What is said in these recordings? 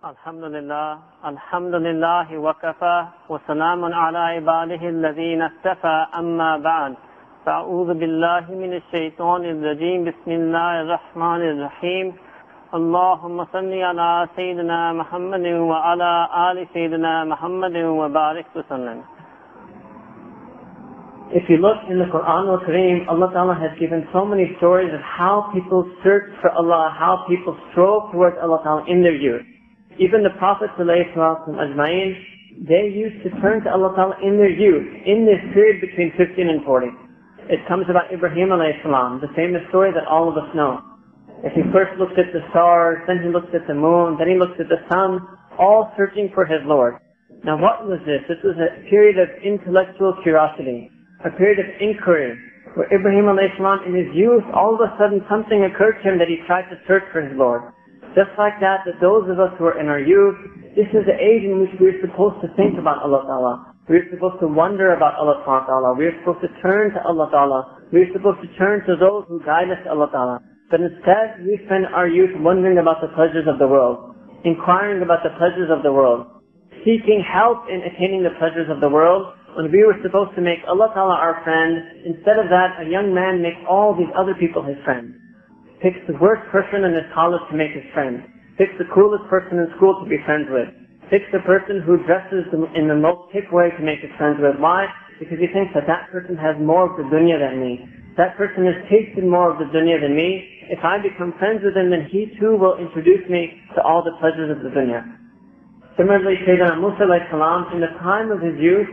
الحمد لله وكفى وسلام على عباده الذين اصطفى أما بعد فأعوذ بالله من الشيطان الرجيم بسم الله الرحمن الرحيم اللهم صل على سيدنا محمد وعلى آل سيدنا محمد وبارك وسلم. If you look in the Quran al-Kareem, Allah Ta'ala has given so many stories of how people search for Allah, how people strove towards Allah Ta'ala in their youth. Even the Prophet Ajma'in, they used to turn to Allah Ta'ala in their youth, in this period between 15 and 40. It comes about Ibrahim alayhi salam, the famous story that all of us know. If he first looked at the stars, then he looked at the moon, then he looked at the sun, all searching for his Lord. Now what was this? This was a period of intellectual curiosity, a period of inquiry, where Ibrahim alayhi salam in his youth, all of a sudden something occurred to him that he tried to search for his Lord. Just like that those of us who are in our youth, this is the age in which we're supposed to think about Allah Ta'ala. We're supposed to wonder about Allah Ta'ala. We're supposed to turn to Allah Ta'ala. We're supposed to turn to those who guide us to Allah Ta'ala. But instead, we spend our youth wondering about the pleasures of the world, inquiring about the pleasures of the world, seeking help in attaining the pleasures of the world, when we were supposed to make Allah Ta'ala our friend. Instead of that, a young man makes all these other people his friends. Picks the worst person in his college to make his friend. Picks the coolest person in school to be friends with. Picks the person who dresses in the most hip way to make his friends with. Why? Because he thinks that that person has more of the dunya than me. That person has tasted more of the dunya than me. If I become friends with him, then he too will introduce me to all the pleasures of the dunya. Similarly, Sayyidina Musa alayhi salam, in the time of his youth,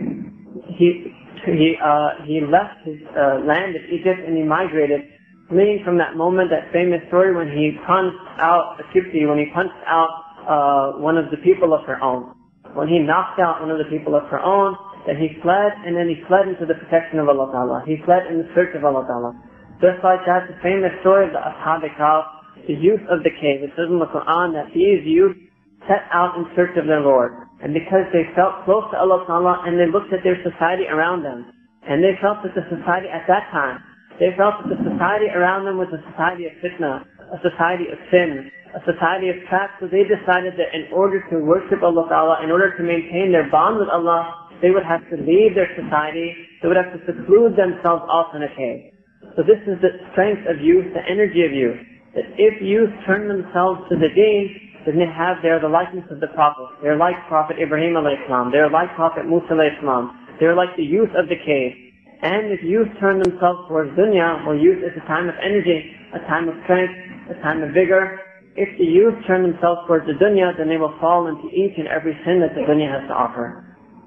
he left his land of Egypt and he migrated, fleeing from that moment, that famous story when he punched out a Kipti, when he punched out one of the people of Fir'aun. When he knocked out one of the people of Fir'aun, then he fled, and then he fled into the protection of Allah Ta'ala. He fled in the search of Allah Ta'ala. Just like that, the famous story of the Ashab al-Kahf, the youth of the cave. It says in the Quran that these youth set out in search of their Lord. And because they felt close to Allah Ta'ala, and they looked at their society around them, and they felt that the society at that time, they felt that the society around them was a society of fitna, a society of sin, a society of traps. So they decided that in order to worship Allah Ta'ala, in order to maintain their bond with Allah, they would have to leave their society, they would have to seclude themselves off in a cave. So this is the strength of youth, the energy of youth. That if youth turn themselves to the deen, then they have there the likeness of the Prophet. They're like Prophet Ibrahim alayhi salam. They're like Prophet Musa alayhi salam. They're like the youth of the cave. And if youth turn themselves towards dunya, where youth is a time of energy, a time of strength, a time of vigor, if the youth turn themselves towards the dunya, then they will fall into each and every sin that the dunya has to offer.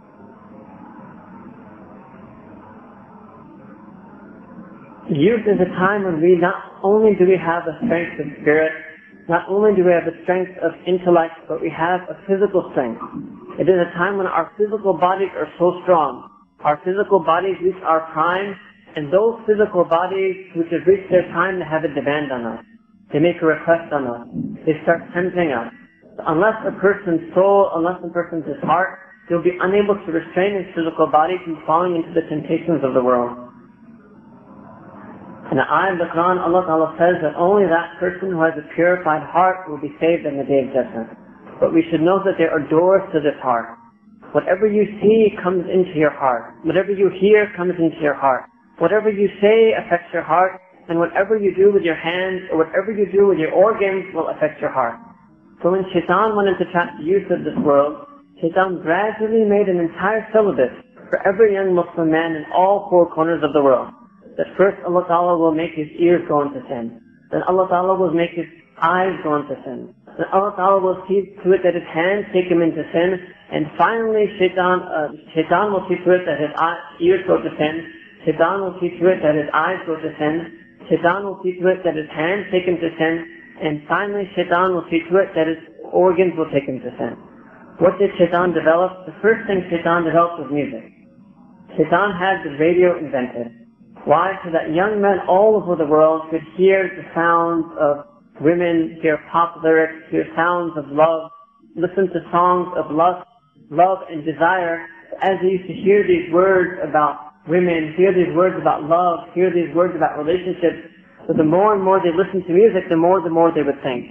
Youth is a time when we not only do we have a strength of spirit, not only do we have a strength of intellect, but we have a physical strength. It is a time when our physical bodies are so strong. Our physical bodies reach our prime, and those physical bodies which have reached their time, they have a demand on us. They make a request on us. They start tempting us. Unless a person's soul, unless a person's heart, they'll be unable to restrain his physical body from falling into the temptations of the world. In the ayah of the Quran, Allah Ta'ala says that only that person who has a purified heart will be saved in the day of judgment. But we should know that there are doors to this heart. Whatever you see comes into your heart. Whatever you hear comes into your heart. Whatever you say affects your heart, and whatever you do with your hands, or whatever you do with your organs will affect your heart. So when Shaitan wanted to trap the youth of this world, Shaitan gradually made an entire syllabus for every young Muslim man in all four corners of the world. That first Allah Ta'ala will make his ears go into sin. Then Allah Ta'ala will make his eyes go into sin. Then Allah Ta'ala will see to it that his hands take him into sin. And finally Shaitan will see to it that his ears go to sin. Shaitan will see to it that his eyes go to sin. Shaitan will see to it that his hands take him to sin. And finally Shaitan will see to it that his organs will take him to sin. What did Shaitan develop? The first thing Shaitan developed was music. Shaitan had the radio invented. Why? So that young men all over the world could hear the sounds of women, hear pop lyrics, hear sounds of love, listen to songs of lust, love and desire. As they used to hear these words about women, hear these words about love, hear these words about relationships, so the more and more they listened to music, the more they would think.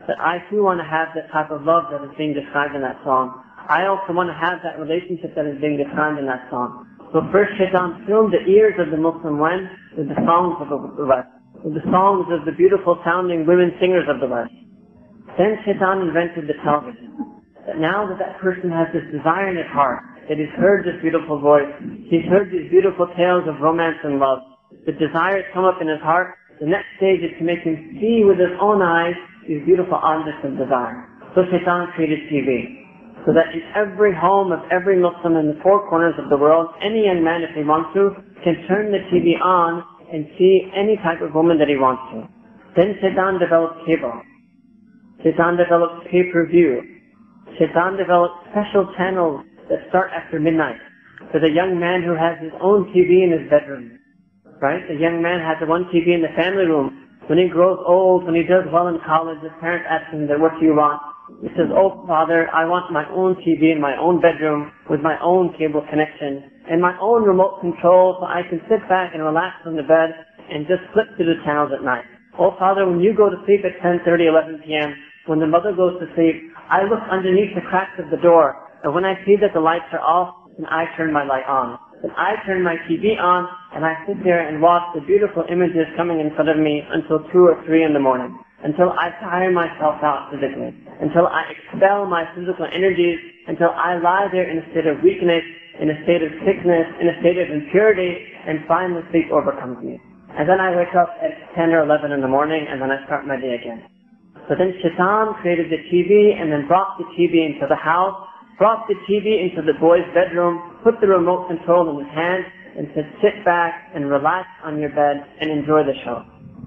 that I too want to have that type of love that is being described in that song. I also want to have that relationship that is being described in that song. So first Shaitan filled the ears of the Muslim when with the songs of the West, with the songs of the beautiful sounding women singers of the West. Then Shaitan invented the television. That now that that person has this desire in his heart, that he's heard this beautiful voice, he's heard these beautiful tales of romance and love, the desires come up in his heart, the next stage is to make him see with his own eyes these beautiful objects of desire. So Shaitan created TV. So that in every home of every Muslim in the four corners of the world, any young man, if he wants to, can turn the TV on and see any type of woman that he wants to. Then Shaitan developed cable. Shaitan developed pay-per-view. Shaitan developed special channels that start after midnight. For the young man who has his own TV in his bedroom. Right? The young man has the one TV in the family room. When he grows old, when he does well in college, his parents ask him, what do you want? He says, oh father, I want my own TV in my own bedroom with my own cable connection and my own remote control so I can sit back and relax on the bed and just flip through the channels at night. Oh father, when you go to sleep at 10:30, 11 p.m., when the mother goes to sleep, I look underneath the cracks of the door, and when I see that the lights are off, then I turn my light on. Then I turn my TV on and I sit there and watch the beautiful images coming in front of me until 2 or 3 in the morning. Until I tire myself out physically, until I expel my physical energies, until I lie there in a state of weakness, in a state of sickness, in a state of impurity, and finally sleep overcomes me. And then I wake up at 10 or 11 in the morning, and then I start my day again. So then Shaitan created the TV, and then brought the TV into the house, brought the TV into the boy's bedroom, put the remote control in his hand, and said, sit back and relax on your bed and enjoy the show.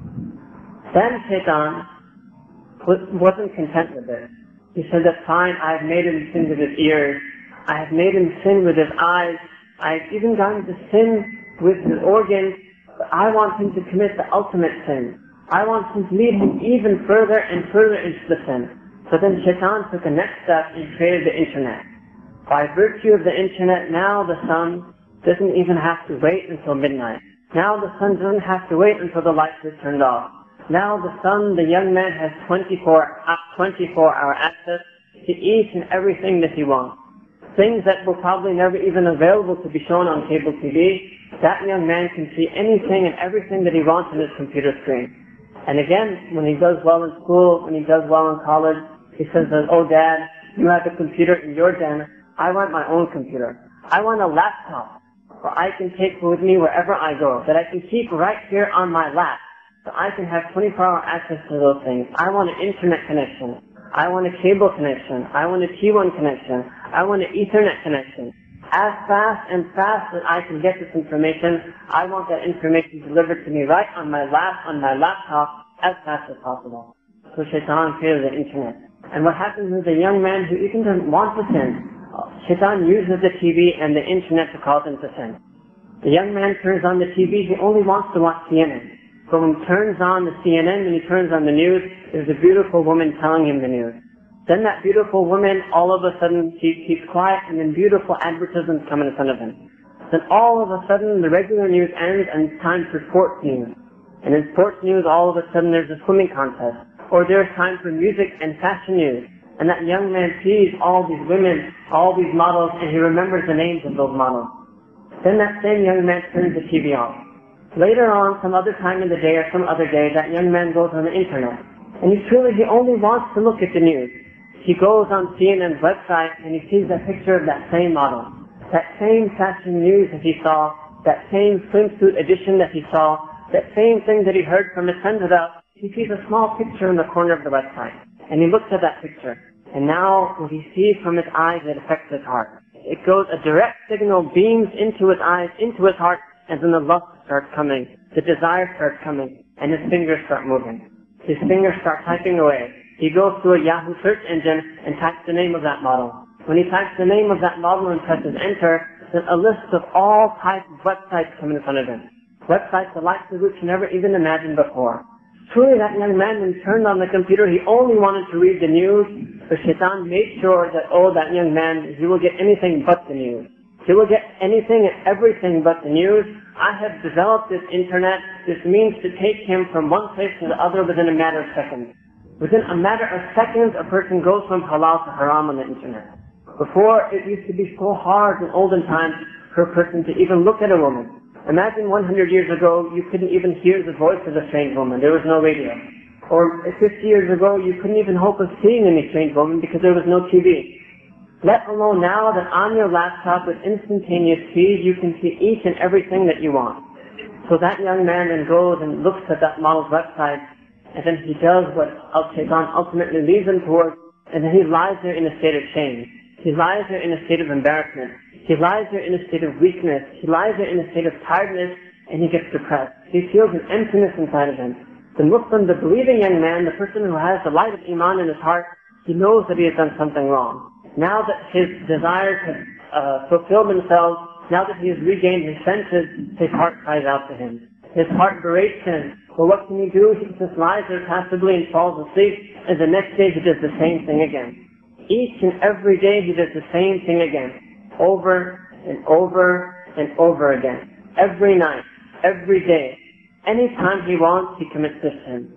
Then Shaitan wasn't content with it. He said that fine, I've made him sin with his ears, I have made him sin with his eyes, I've even gotten to sin with his organs, but I want him to commit the ultimate sin. I want him to lead him even further and further into the sin. So then Shaitan took the next step and created the internet. By virtue of the internet, now the sun doesn't even have to wait until midnight. Now the sun doesn't have to wait until the lights are turned off. Now the son, the young man, has 24-hour access to each and everything that he wants. Things that were probably never even available to be shown on cable TV, that young man can see anything and everything that he wants on his computer screen. And again, when he does well in school, when he does well in college, he says, oh dad, you have a computer in your den, I want my own computer. I want a laptop where I can take with me wherever I go, that I can keep right here on my lap. So I can have 24-hour access to those things. I want an internet connection. I want a cable connection. I want a T1 connection. I want an Ethernet connection. As fast as I can get this information, I want that information delivered to me right on my laptop, as fast as possible. So Shaitan created the internet. And what happens is a young man who even doesn't want to sin, Shaitan uses the TV and the internet to cause him to sin. The young man turns on the TV, he only wants to watch CNN. So when he turns on the CNN, when he turns on the news, there's a beautiful woman telling him the news. Then that beautiful woman, all of a sudden, she keeps quiet, and then beautiful advertisements come in front of him. Then all of a sudden, the regular news ends, and it's time for sports news. And in sports news, all of a sudden, there's a swimming contest. Or there's time for music and fashion news. And that young man sees all these women, all these models, and he remembers the names of those models. Then that same young man turns the TV off. Later on, some other time in the day or some other day, that young man goes on the internet. And he only wants to look at the news. He goes on CNN's website and he sees that picture of that same model. That same fashion news that he saw, that same swimsuit edition that he saw, that same thing that he heard from his friends about. He sees a small picture in the corner of the website. And he looks at that picture. And now what he sees from his eyes, it affects his heart. It goes, a direct signal beams into his eyes, into his heart, and then the lust starts coming, the desire starts coming, and his fingers start moving. His fingers start typing away. He goes to a Yahoo search engine and types the name of that model. When he types the name of that model and presses enter, then a list of all types of websites come in front of him. Websites the likes of which he never even imagined before. Truly that young man, when he turned on the computer, he only wanted to read the news, but Shaitan made sure that, that young man, he will get anything but the news. He will get anything and everything but the news. I have developed this internet, this means to take him from one place to the other within a matter of seconds. Within a matter of seconds, a person goes from halal to haram on the internet. Before, it used to be so hard in olden times for a person to even look at a woman. Imagine 100 years ago, you couldn't even hear the voice of a strange woman. There was no radio. Or 50 years ago, you couldn't even hope of seeing any strange woman because there was no TV. Let alone now that on your laptop with instantaneous feed, you can see each and everything that you want. So that young man then goes and looks at that model's website, and then he does what Al-Shaytan ultimately leads him towards, and then he lies there in a state of shame. He lies there in a state of embarrassment. He lies there in a state of weakness. He lies there in a state of tiredness, and he gets depressed. He feels an emptiness inside of him. The Muslim, the believing young man, the person who has the light of Iman in his heart, he knows that he has done something wrong. Now that his desires have fulfilled themselves, now that he has regained his senses, his heart cries out to him. His heart berates him. Well, what can he do? He just lies there passively and falls asleep, and the next day he does the same thing again. Each and every day he does the same thing again. Over and over and over again. Every night, every day. Anytime he wants, he commits this sin.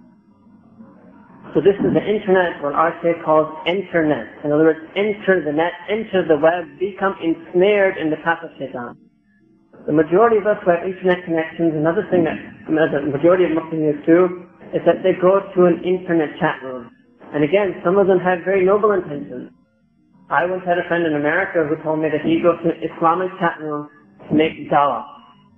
So this is the internet, what our Shaykh calls internet. In other words, enter the net, enter the web, become ensnared in the path of Shaitan. The majority of us who have internet connections, another thing that the majority of Muslims do, is that they go to an internet chat room. And again, some of them have very noble intentions. I once had a friend in America who told me that he goes to an Islamic chat room to make dawah.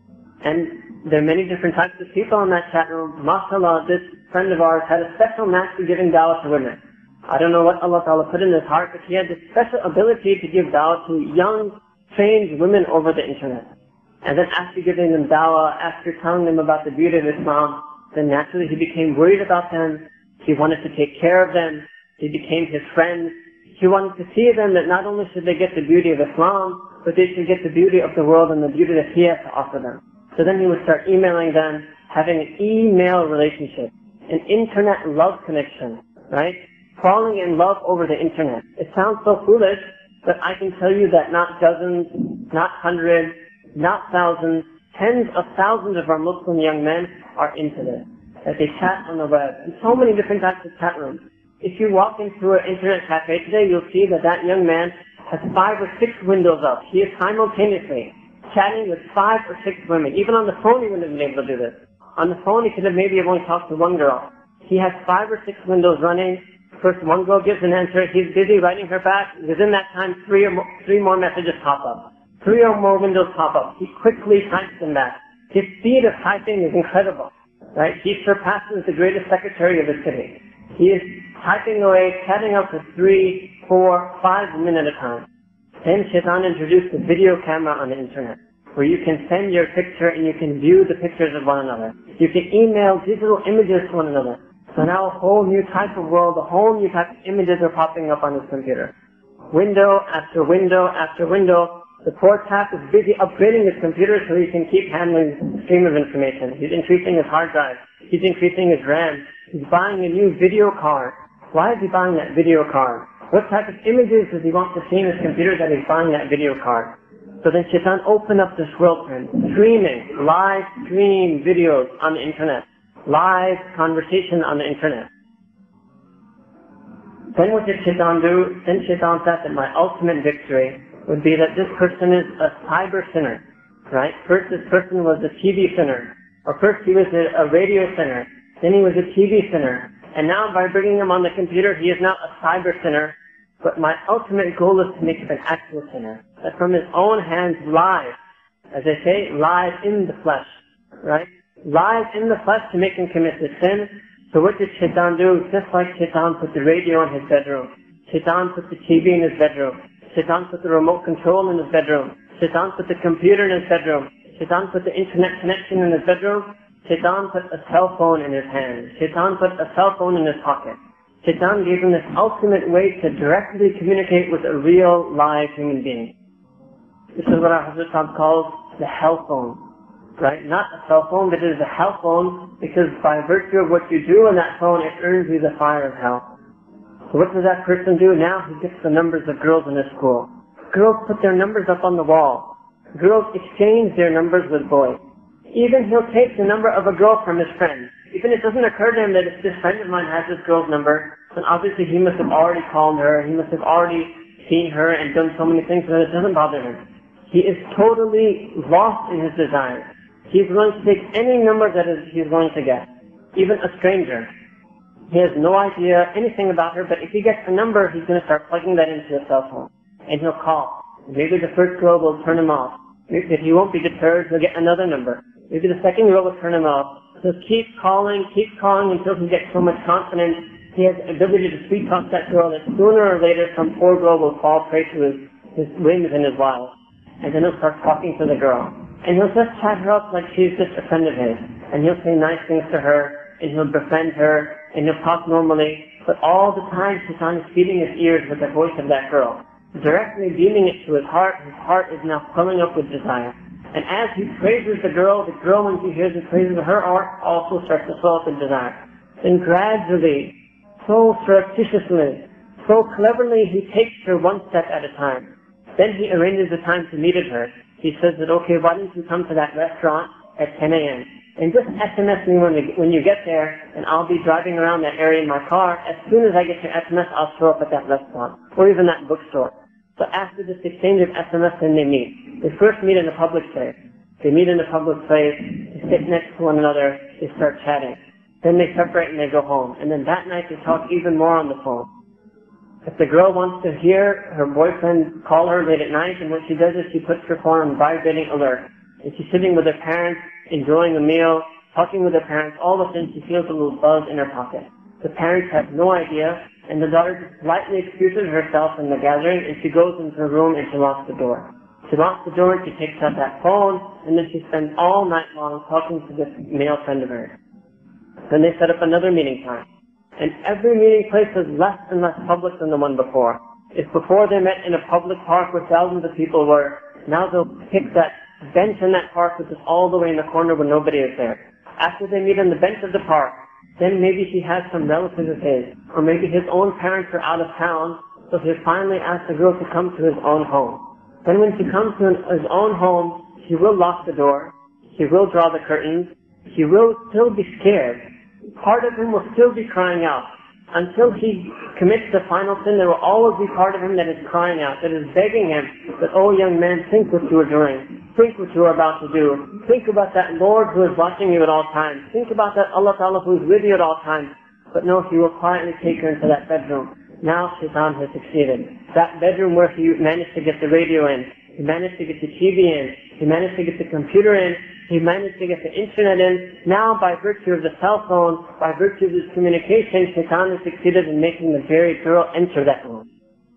And there are many different types of people in that chat room. MashaAllah, this friend of ours had a special knack for giving dawah to women. I don't know what Allah Ta'ala put in his heart, but he had this special ability to give dawah to young, strange women over the internet. And then after giving them dawah, after telling them about the beauty of Islam, then naturally he became worried about them. He wanted to take care of them. He became his friend. He wanted to see them that not only should they get the beauty of Islam, but they should get the beauty of the world and the beauty that he has to offer them. So then he would start emailing them, having an email relationship, an internet love connection, right? Falling in love over the internet. It sounds so foolish, but I can tell you that not dozens, not hundreds, not thousands, tens of thousands of our Muslim young men are into this. That they chat on the web, and so many different types of chat rooms. If you walk into an internet cafe today, you'll see that that young man has 5 or 6 windows up. He is simultaneously chatting with 5 or 6 women. Even on the phone he wouldn't have been able to do this. On the phone he could have maybe only talked to one girl. He has 5 or 6 windows running. First one girl gives an answer, he's busy writing her back. Within that time, 3 more messages pop up. 3 or more windows pop up. He quickly types them back. His speed of typing is incredible. Right? He surpasses the greatest secretary of the city. He is typing away, chatting up to 3, 4, 5 women at a time. Then Shaitan introduced the video camera on the internet, where you can send your picture and you can view the pictures of one another. You can email digital images to one another. So now a whole new type of world, a whole new type of images are popping up on his computer. Window after window after window. The poor tap is busy upgrading his computer so he can keep handling the stream of information. He's increasing his hard drive. He's increasing his RAM. He's buying a new video card. Why is he buying that video card? What type of images does he want to see in his computer that he's buying that video card? So then Shaitan opened up this world for him. Streaming, live stream videos on the internet. Live conversation on the internet. Then what did Shaitan do? Then Shaitan thought that my ultimate victory would be that this person is a cyber sinner, right? First this person was a TV sinner, or first he was a radio sinner, then he was a TV sinner, and now by bringing him on the computer, he is now a cyber sinner. But my ultimate goal is to make him an actual sinner, that from his own hands live, as they say, live in the flesh, right? Live in the flesh to make him commit the sin. So what did Shaitan do? Just like Shaitan put the radio in his bedroom, Shaitan put the TV in his bedroom, Shaitan put the remote control in his bedroom. Shaitan put the computer in his bedroom. Shaitan put the internet connection in his bedroom. Shaitan put a cell phone in his hand. Shaitan put a cell phone in his pocket. Shaitan gave him this ultimate way to directly communicate with a real, live human being. This is what our Hazrat Sahib calls the hell phone. Right? Not a cell phone, but it is a hell phone because by virtue of what you do on that phone, it earns you the fire of hell. So what does that person do? Now he gets the numbers of girls in his school. Girls put their numbers up on the wall. Girls exchange their numbers with boys. Even he'll take the number of a girl from his friend. Even it doesn't occur to him that if this friend of mine has this girl's number, then obviously he must have already called her, he must have already seen her and done so many things that it doesn't bother him. He is totally lost in his desires. He's going to take any number that he's going to get, even a stranger. He has no idea anything about her, but if he gets a number, he's going to start plugging that into his cell phone. And he'll call. Maybe the first girl will turn him off. Maybe if he won't be deterred, he'll get another number. Maybe the second girl will turn him off. He'll keep calling until he gets so much confidence. He has the ability to sweet talk that girl that sooner or later some poor girl will fall prey to his whims and his wiles. And then he'll start talking to the girl. And he'll just chat her up like she's just a friend of his. And he'll say nice things to her, and he'll befriend her, and he'll talk normally. But all the time, Shaitan is feeding his ears with the voice of that girl, directly beaming it to his heart is now filling up with desire. And as he praises the girl, when she hears the praises of her heart, also starts to fill up with desire. Then gradually, so surreptitiously, so cleverly, he takes her one step at a time. Then he arranges the time to meet her. He says that, okay, why don't you come to that restaurant at 10 a.m. and just SMS me when you get there, and I'll be driving around that area in my car. As soon as I get your SMS, I'll show up at that restaurant, or even that bookstore. So after this exchange of SMS, then they meet. They first meet in a public place. They meet in a public place, they sit next to one another, they start chatting. Then they separate and they go home. And then that night they talk even more on the phone. If the girl wants to hear her boyfriend call her late at night, and what she does is she puts her phone on vibrating alert. And she's sitting with her parents, enjoying a meal, talking with her parents. All of a sudden she feels a little buzz in her pocket. The parents have no idea, and the daughter just politely excuses herself in the gathering, and she goes into her room and she locks the door. She locks the door and she takes out that phone, and then she spends all night long talking to this male friend of hers. Then they set up another meeting time. And every meeting place is less and less public than the one before. If before they met in a public park where thousands of people were, now they'll pick that bench in that park which is all the way in the corner where nobody is there. After they meet on the bench of the park, then maybe he has some relatives of his, or maybe his own parents are out of town, so he'll finally ask the girl to come to his own home. Then when she comes to his own home, he will lock the door, he will draw the curtains, he will still be scared. Part of him will still be crying out. Until he commits the final sin, there will always be part of him that is crying out, that is begging him that, oh young man, think what you are doing. Think what you are about to do. Think about that Lord who is watching you at all times. Think about that Allah Ta'ala who is with you at all times. But no, he will quietly take her into that bedroom. Now Shaitan has succeeded. That bedroom where he managed to get the radio in, he managed to get the TV in, he managed to get the computer in, he managed to get the internet in. Now, by virtue of the cell phone, by virtue of this communication, Shaitan has succeeded in making the very girl enter that room.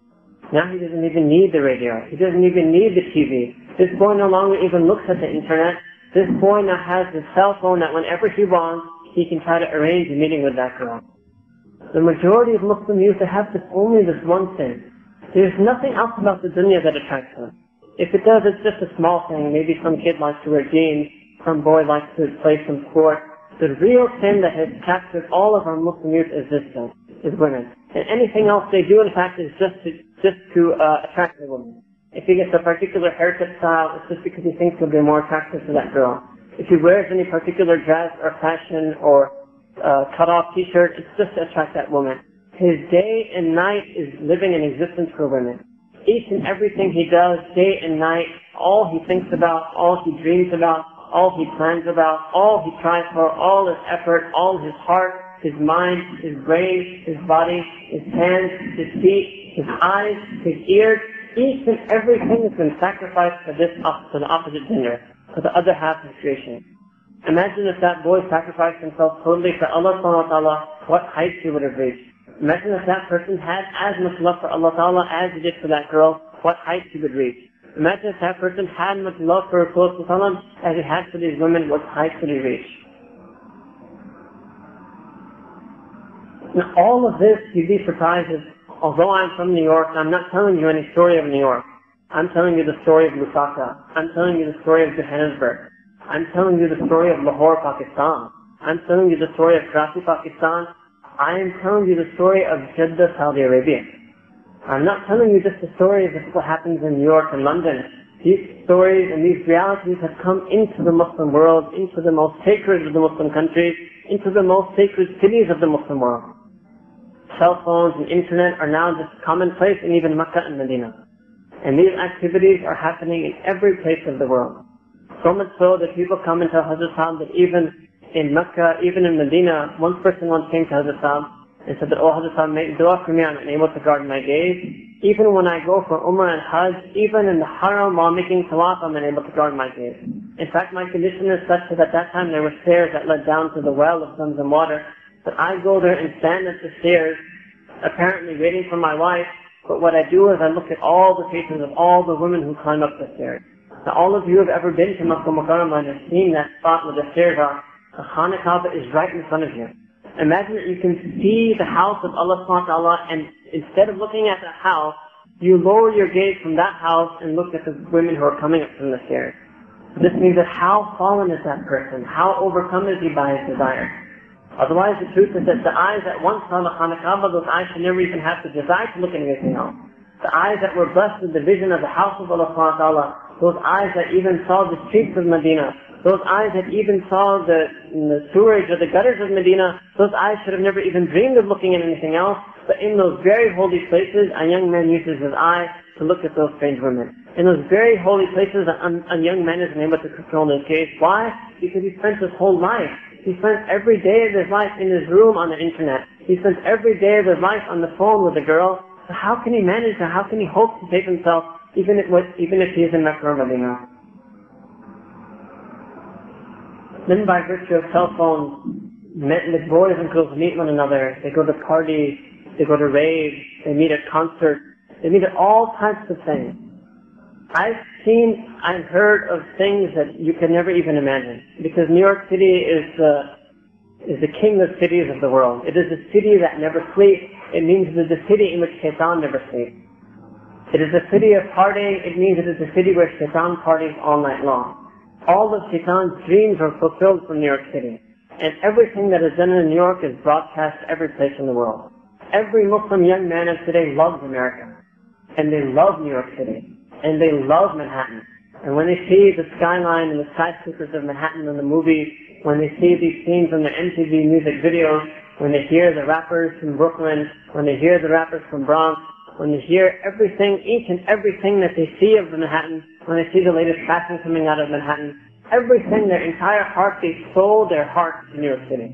Now he doesn't even need the radio. He doesn't even need the TV. This boy no longer even looks at the internet. This boy now has the cell phone that whenever he wants, he can try to arrange a meeting with that girl. The majority of Muslim youth have only this one thing. There's nothing else about the dunya that attracts them. If it does, it's just a small thing. Maybe some kid likes to wear jeans. Some boy likes to play some sport. The real sin that has captured all of our Muslim youth is this thing, is women. And anything else they do, in fact, is just to attract the woman. If he gets a particular haircut style, it's just because he thinks he'll be more attractive to that girl. If he wears any particular dress or fashion or cut-off t-shirt, it's just to attract that woman. His day and night is living an existence for women. Each and everything he does, day and night, all he thinks about, all he dreams about, all he plans about, all he tries for, all his effort, all his heart, his mind, his brain, his body, his hands, his feet, his eyes, his ears, each and everything has been sacrificed for the opposite gender, for the other half of creation. Imagine if that boy sacrificed himself totally for Allah subhanahu wa ta'ala, what heights he would have reached. Imagine if that person had as much love for Allah ta'ala as he did for that girl, what heights he would reach. Imagine if that person had much love for Rasulullah as he had for these women, what heights would he reach? Now all of this, you'd be surprised if, although I'm from New York, I'm not telling you any story of New York. I'm telling you the story of Lusaka. I'm telling you the story of Johannesburg. I'm telling you the story of Lahore, Pakistan. I'm telling you the story of Karachi, Pakistan. I am telling you the story of Jeddah, Saudi Arabia. I'm not telling you just the stories of what happens in New York and London. These stories and these realities have come into the Muslim world, into the most sacred of the Muslim countries, into the most sacred cities of the Muslim world. cell phones and internet are now just commonplace in even Mecca and Medina. And these activities are happening in every place of the world. So much so that people come and tell Hazrat Sahib that even in Mecca, even in Medina, one person once came to Hazrat Sahib and said that, oh Hazrat Sahib, make dua for me, I'm unable to guard my gaze. Even when I go for Umrah and Hajj, even in the Haram while making Tawaf, I'm unable to guard my gaze. In fact, my condition is such that at that time there were stairs that led down to the well of Zamzam water, that I go there and stand at the stairs, apparently waiting for my wife, but what I do is I look at all the faces of all the women who climb up the stairs. Now all of you have ever been to Makkah Mukarramah and have seen that spot where the stairs are. The Khana Kaaba is right in front of you. Imagine that you can see the house of Allah subhanahu wa ta'ala, and instead of looking at the house, you lower your gaze from that house and look at the women who are coming up from the stairs. This means that how fallen is that person? How overcome is he by his desire? Otherwise, the truth is that the eyes that once saw the Khana Kaaba, those eyes should never even have the desire to look at anything else. The eyes that were blessed with the vision of the house of Allah subhanahu wa ta'ala, those eyes that even saw the streets of Medina, those eyes that even saw the sewerage or the gutters of Medina, those eyes should have never even dreamed of looking at anything else. But in those very holy places, a young man uses his eye to look at those strange women. In those very holy places, a young man is unable to control his gaze. Why? Because he spent his whole life. He spent every day of his life in his room on the internet. He spent every day of his life on the phone with a girl. So how can he manage that? How can he hope to save himself even if he is in Mecca or Medina? Then by virtue of cell phones, the boys and girls meet one another. They go to parties, they go to raves, they meet at concerts, they meet at all types of things. I've heard of things that you can never even imagine. Because New York City is the king of cities of the world. It is a city that never sleeps. It means it is a city in which Shaitan never sleeps. It is a city of partying. It means it is a city where Shaitan parties all night long. All of Shaitan's dreams are fulfilled from New York City. And everything that is done in New York is broadcast every place in the world. Every Muslim young man of today loves America. And they love New York City. And they love Manhattan. And when they see the skyline and the skyscrapers of Manhattan in the movies, when they see these scenes in the MTV music videos, when they hear the rappers from Brooklyn, when they hear the rappers from Bronx, when they hear everything, each and everything that they see of Manhattan, when they see the latest fashion coming out of Manhattan, everything, their entire heart, they sold their hearts to New York City.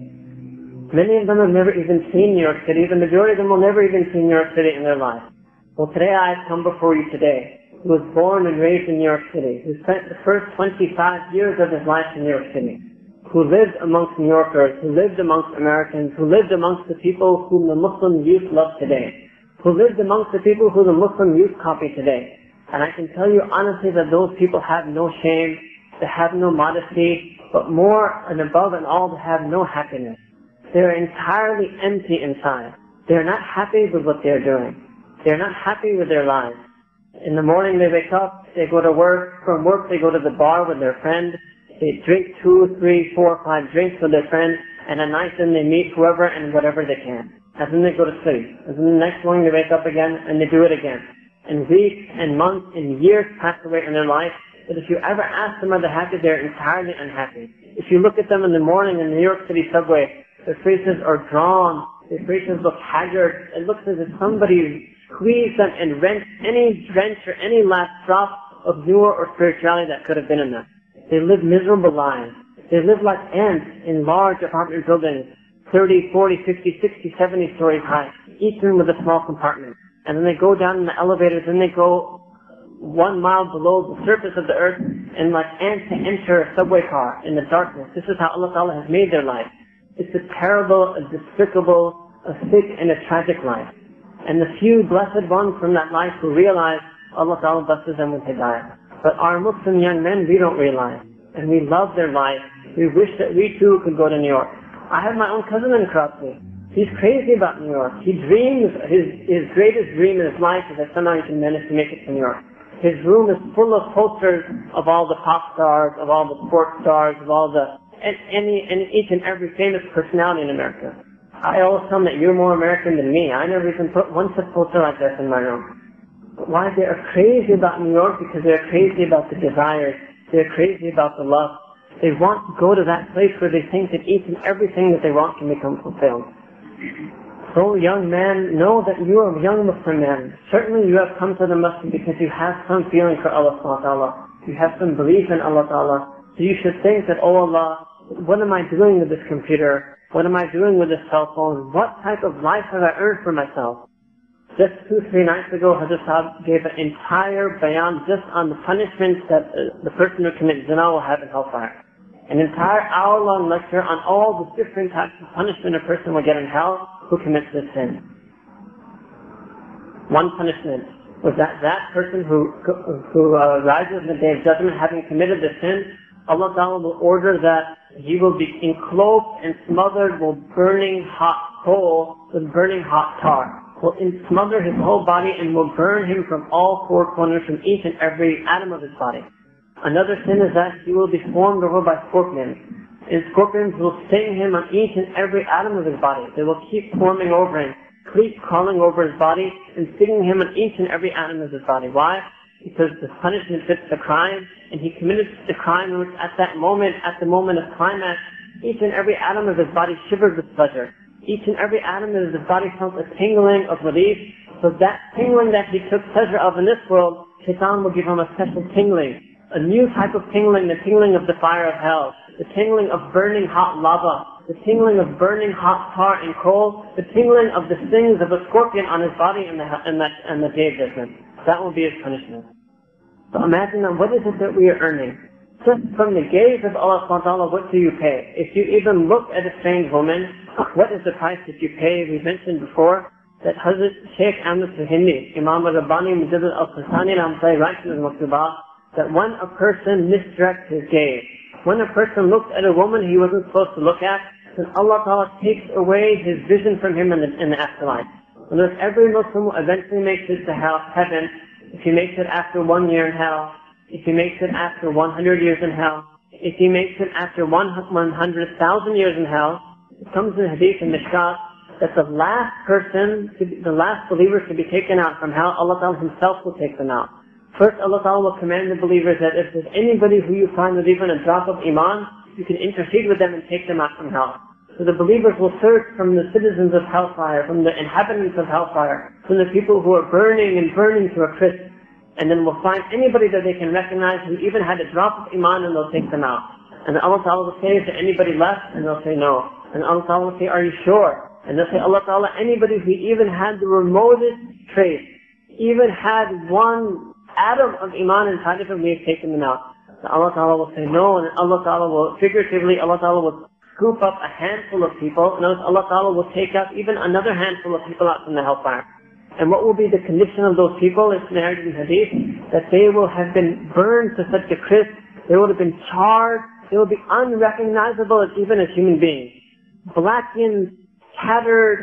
Many of them have never even seen New York City. The majority of them will never even see New York City in their life. Well, today I have come before you today, who was born and raised in New York City, who spent the first 25 years of his life in New York City, who lived amongst New Yorkers, who lived amongst Americans, who lived amongst the people whom the Muslim youth love today, who lived amongst the people who the Muslim youth copy today. And I can tell you honestly that those people have no shame, they have no modesty, but more and above and all, they have no happiness. They're entirely empty inside. They're not happy with what they're doing. They're not happy with their lives. In the morning they wake up, they go to work, from work they go to the bar with their friend, they drink 2, 3, 4, 5 drinks with their friend, and at night then they meet whoever and whatever they can. And then they go to sleep. And then the next morning they wake up again and they do it again. And weeks and months and years pass away in their life, but if you ever ask them are they happy, they're entirely unhappy. If you look at them in the morning in the New York City subway, their faces are drawn, their faces look haggard, it looks as if somebody squeezed them and wrenched any drench or any last drop of nur or spirituality that could have been in them. They live miserable lives. They live like ants in large apartment buildings, 30, 40, 50, 60, 70 stories high, each room with a small compartment. And then they go down in the elevators and they go 1 mile below the surface of the earth and like ants to enter a subway car in the darkness. This is how Allah Ta'ala has made their life. It's a terrible, a despicable, a sick and a tragic life. And the few blessed ones from that life who realize, Allah Ta'ala blesses them with hidayah. But our Muslim young men, we don't realize. And we love their life. We wish that we too could go to New York. I have my own cousin in Karachi. He's crazy about New York. He dreams, his greatest dream in his life is that somehow he can manage to make it to New York. His room is full of posters of all the pop stars, of all the sports stars, of all the, each and every famous personality in America. I always tell him that you're more American than me. I never even put one such poster like this in my room. But why? They are crazy about New York because they are crazy about the desires. They are crazy about the love. They want to go to that place where they think that each and everything that they want can become fulfilled. So young man, know that you are a young Muslim man. Certainly you have come to the masjid because you have some feeling for Allah subhanahu wa ta'ala. You have some belief in Allah ta'ala. So you should think that, oh Allah, what am I doing with this computer? What am I doing with this cell phone? What type of life have I earned for myself? Just 2-3 nights ago, Hazrat Sahib gave an entire bayan just on the punishments that the person who commits zina will have in hellfire. An entire hour-long lecture on all the different types of punishment a person will get in hell who commits this sin. One punishment was that person who rises in the day of judgment having committed the sin, Allah Ta'ala will order that he will be enclosed and smothered with burning hot coal, with burning hot tar. Will smother his whole body and will burn him from all four corners, from each and every atom of his body. Another sin is that he will be swarmed over by scorpions. And scorpions will sting him on each and every atom of his body. They will keep swarming over him, keep crawling over his body and stinging him on each and every atom of his body. Why? Because the punishment fits the crime, and he committed the crime in which at the moment of climax, each and every atom of his body shivered with pleasure. Each and every atom of his body felt a tingling of relief. So that tingling that he took pleasure of in this world, Shaitan will give him a special tingling. A new type of tingling, the tingling of the fire of hell, the tingling of burning hot lava, the tingling of burning hot tar and coal, the tingling of the stings of a scorpion on his body in the day of judgment. That will be his punishment. So imagine now, what is it that we are earning? Just from the gaze of Allah subhanahu wa ta'ala, what do you pay? If you even look at a strange woman, what is the price that you pay? We mentioned before that Hazrat Shaykh Ahmad Suhaimi, Imam al-Rabbani Mujaddid al-Qasani writes in his Maktubat, that when a person misdirects his gaze, when a person looks at a woman he wasn't supposed to look at, then Allah Ta'ala takes away his vision from him in the afterlife. And if every Muslim eventually makes it to heaven, if he makes it after 1 year in hell, if he makes it after 100 years in hell, if he makes it after 100,000 years in hell, it comes in Hadith in Mishkat that the last believers to be taken out from hell, Allah Ta'ala himself will take them out. First, Allah Ta'ala will command the believers that if there's anybody who you find with even a drop of iman, you can intercede with them and take them out from hell. So the believers will search from the citizens of hellfire, from the inhabitants of hellfire, from the people who are burning to a crisp, and then will find anybody that they can recognize who even had a drop of iman, and they'll take them out. And Allah Ta'ala will say, is there anybody left? And they'll say no. And Allah Ta'ala will say, are you sure? And they'll say, Allah Ta'ala, anybody who even had the remotest trace, even had one atom of iman inside of him, we have taken them out. So Allah Ta'ala will say no, and Allah Ta'ala will, figuratively, Allah Ta'ala will scoop up a handful of people, and Allah Ta'ala will take out even another handful of people out from the hellfire. And what will be the condition of those people? It's narrated in Hadith that they will have been burned to such a crisp, they will have been charred, they will be unrecognizable as even as human beings. Blackened, tattered,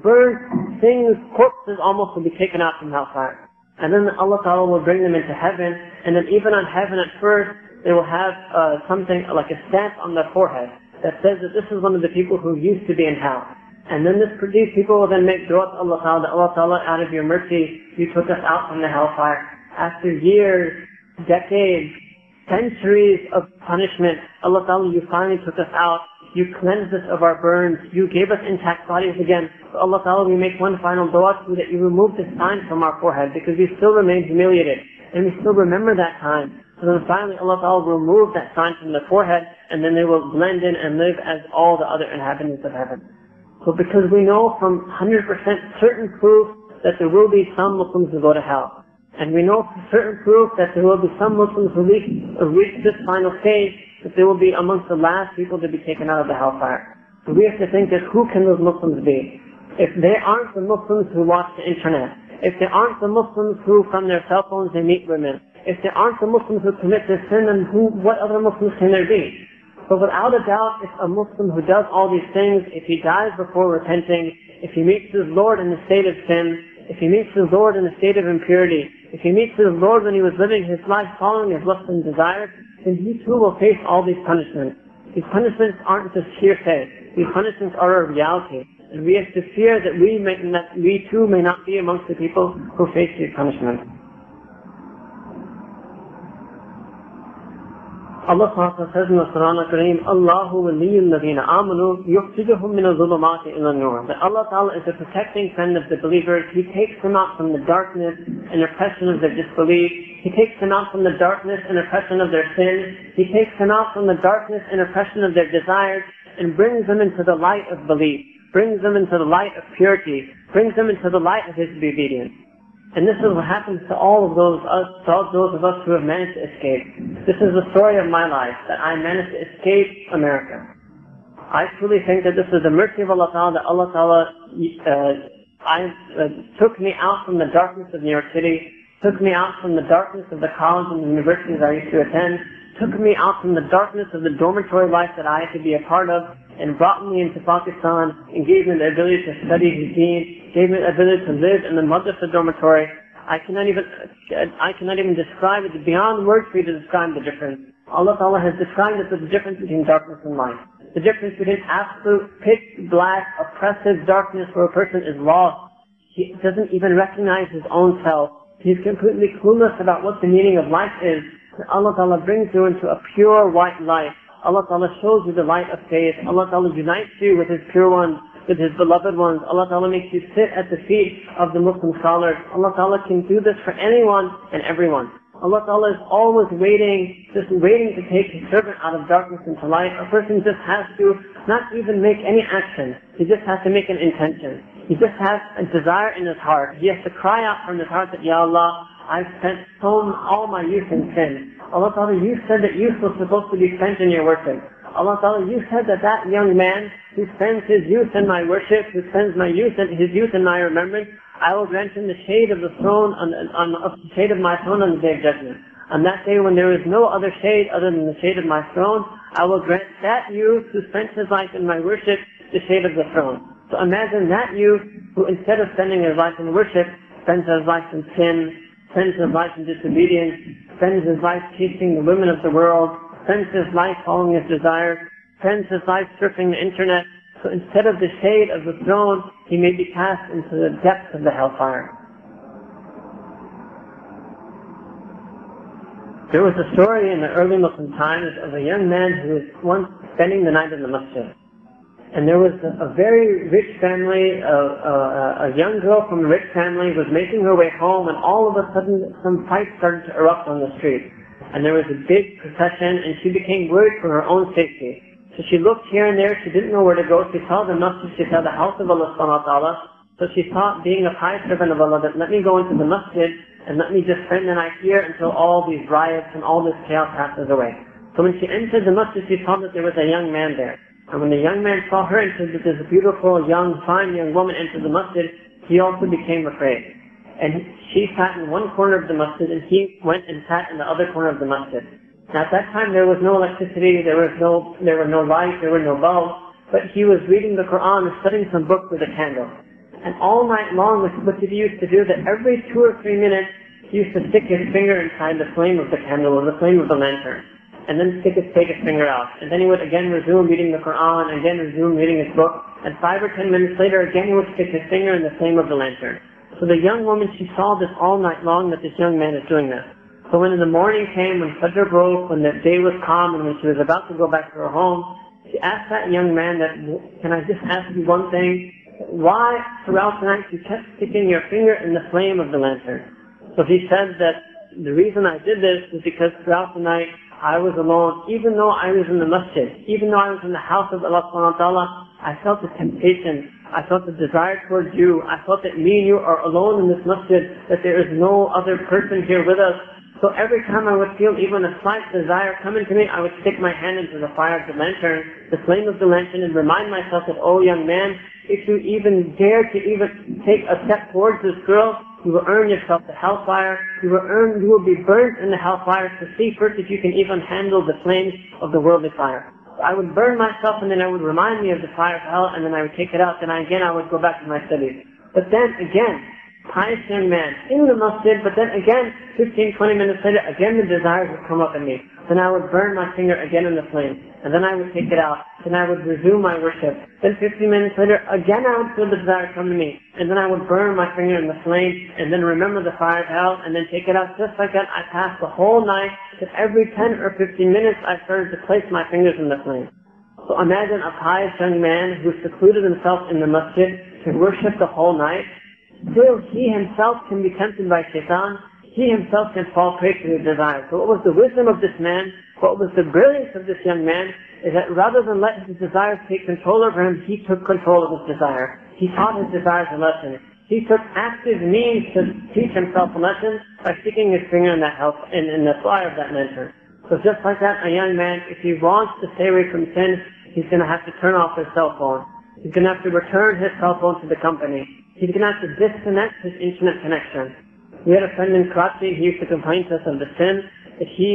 burnt things, corpses almost will be taken out from hellfire. And then Allah Ta'ala will bring them into heaven, and then even on heaven at first, they will have something like a stamp on their forehead that says that this is one of the people who used to be in hell. And then these people will then make dua to Allah Ta'ala, that Allah Ta'ala, out of your mercy, you took us out from the hellfire. After years, decades, centuries of punishment, Allah Ta'ala, you finally took us out. You cleansed us of our burns. You gave us intact bodies again. So Allah Ta'ala, we make one final dua to you that you remove this sign from our forehead, because we still remain humiliated. And we still remember that time. So then finally Allah Ta'ala will remove that sign from the forehead, and then they will blend in and live as all the other inhabitants of heaven. So because we know from 100% certain proof that there will be some Muslims who go to hell. And we know for certain proof that there will be some Muslims who reach this final stage, that they will be amongst the last people to be taken out of the hellfire. So we have to think that who can those Muslims be? If they aren't the Muslims who watch the internet, if they aren't the Muslims who from their cell phones they meet women, if they aren't the Muslims who commit this sin, then what other Muslims can there be? But without a doubt, if a Muslim who does all these things, if he dies before repenting, if he meets his Lord in a state of sin, if he meets his Lord in a state of impurity, if he meets his Lord when he was living his life following his lusts and desires, then he too will face all these punishments. These punishments aren't just hearsay. These punishments are a reality. And we have to fear that we too may not be amongst the people who face these punishments. Allah says in the Quran al-Kareem, Allahu waliyul ladina amanu yukhrijuhum min al-zulumati ila an-nur. That Allah Ta'ala is the protecting friend of the believers. He takes them out from the darkness and oppression of their disbelief. He takes them out from the darkness and oppression of their sins. He takes them out from the darkness and oppression of their desires and brings them into the light of belief, brings them into the light of purity, brings them into the light of His obedience. And this is what happens to all of those of us who have managed to escape. This is the story of my life, that I managed to escape America. I truly think that this is the mercy of Allah Ta'ala, that Allah Ta'ala took me out from the darkness of New York City, took me out from the darkness of the college and the universities I used to attend, took me out from the darkness of the dormitory life that I had to be a part of, and brought me into Pakistan and gave me the ability to study His deen, gave me the ability to live in the madrasa dormitory. I cannot even describe it. Beyond words for you to describe the difference. Allah Ta'ala has described it as the difference between darkness and light. The difference between absolute pitch black, oppressive darkness where a person is lost. He doesn't even recognize his own self. He's completely clueless about what the meaning of life is. Allah Ta'ala brings you into a pure white light. Allah Ta'ala shows you the light of faith. Allah Ta'ala unites you with His pure ones, with His beloved ones. Allah Ta'ala makes you sit at the feet of the Muslim scholars. Allah Ta'ala can do this for anyone and everyone. Allah Ta'ala is always waiting to take His servant out of darkness into light. A person just has to not even make any action. He just has to make an intention. He just has a desire in his heart. He has to cry out from his heart that, Ya Allah, I've spent all my youth in sin. Allah Ta'ala, you said that youth was supposed to be spent in your worship. Allah Ta'ala, you said that young man who spends his youth in my worship, who spends his youth in my remembrance, I will grant him the shade of the throne, the shade of my throne on the day of judgment. On that day when there is no other shade other than the shade of my throne, I will grant that youth who spent his life in my worship the shade of the throne. So imagine that youth who, instead of spending his life in worship, spends his life in sin, spends his life in disobedience, spends his life chasing the women of the world, spends his life following his desires, spends his life surfing the internet. So instead of the shade of the throne, he may be cast into the depths of the hellfire. There was a story in the early Muslim times of a young man who was once spending the night in the masjid. And there was a very rich family, a young girl from a rich family was making her way home, and all of a sudden some fights started to erupt on the street. And there was a big procession, and she became worried for her own safety. So she looked here and there, she didn't know where to go. She saw the masjid, she saw the house of Allah subhanahu wa ta'ala. So she thought, being a pious servant of Allah, that let me go into the masjid and let me just spend the night here until all these riots and all this chaos passes away. So when she entered the masjid, she saw that there was a young man there. And when the young man saw her and said that there's a beautiful, fine young woman enter the masjid, he also became afraid. And she sat in one corner of the masjid and he went and sat in the other corner of the masjid. Now at that time there was no electricity, there were no light, there were no bulbs, but he was reading the Quran and studying some book with a candle. And all night long, what did he used to do? That every 2 or 3 minutes, he used to stick his finger inside the flame of the candle or the flame of the lantern, and then take his finger out. And then he would again resume reading the Quran, again resume reading his book, and 5 or 10 minutes later, again he would stick his finger in the flame of the lantern. So the young woman, she saw this all night long, that this young man is doing this. So when in the morning came, when Fajr broke, when the day was calm, and when she was about to go back to her home, she asked that young man that, can I just ask you one thing? Why throughout the night you kept sticking your finger in the flame of the lantern? So he said that the reason I did this is because throughout the night I was alone. Even though I was in the masjid, even though I was in the house of Allah subhanahu wa ta'ala, I felt a temptation. I felt a desire towards you. I felt that me and you are alone in this masjid, that there is no other person here with us. So every time I would feel even a slight desire come into me, I would stick my hand into the fire of the lantern, the flame of the lantern, and remind myself that, oh young man, if you even dare to even take a step towards this girl, you will earn yourself the hellfire. You will be burnt in the hellfire to see first if you can even handle the flames of the worldly fire. So I would burn myself, and then I would remind me of the fire of hell, and then I would take it out, and I would go back to my studies. But then again, pious young man in the masjid, but then again, 15, 20 minutes later, again the desires would come up in me. Then I would burn my finger again in the flame. and then I would take it out, then I would resume my worship. Then 15 minutes later, again I would feel the desire come to me, and then I would burn my finger in the flame, and then remember the fire of hell, and then take it out. Just like that, I passed the whole night, that every 10 or 15 minutes I started to place my fingers in the flame. So imagine a pious young man who secluded himself in the masjid to worship the whole night. Still, he himself can be tempted by shaitan. He himself can fall prey to his desire. So what was the wisdom of this man? What was the brilliance of this young man? Is that rather than let his desires take control over him, he took control of his desire. He taught his desires a lesson. He took active means to teach himself a lesson by sticking his finger in that help in the fire of that mentor. So just like that, a young man, if he wants to stay away from sin, he's going to have to turn off his cell phone. He's going to have to return his cell phone to the company. He's going to have to disconnect his internet connection. We had a friend in Karachi, he used to complain to us of the sin that he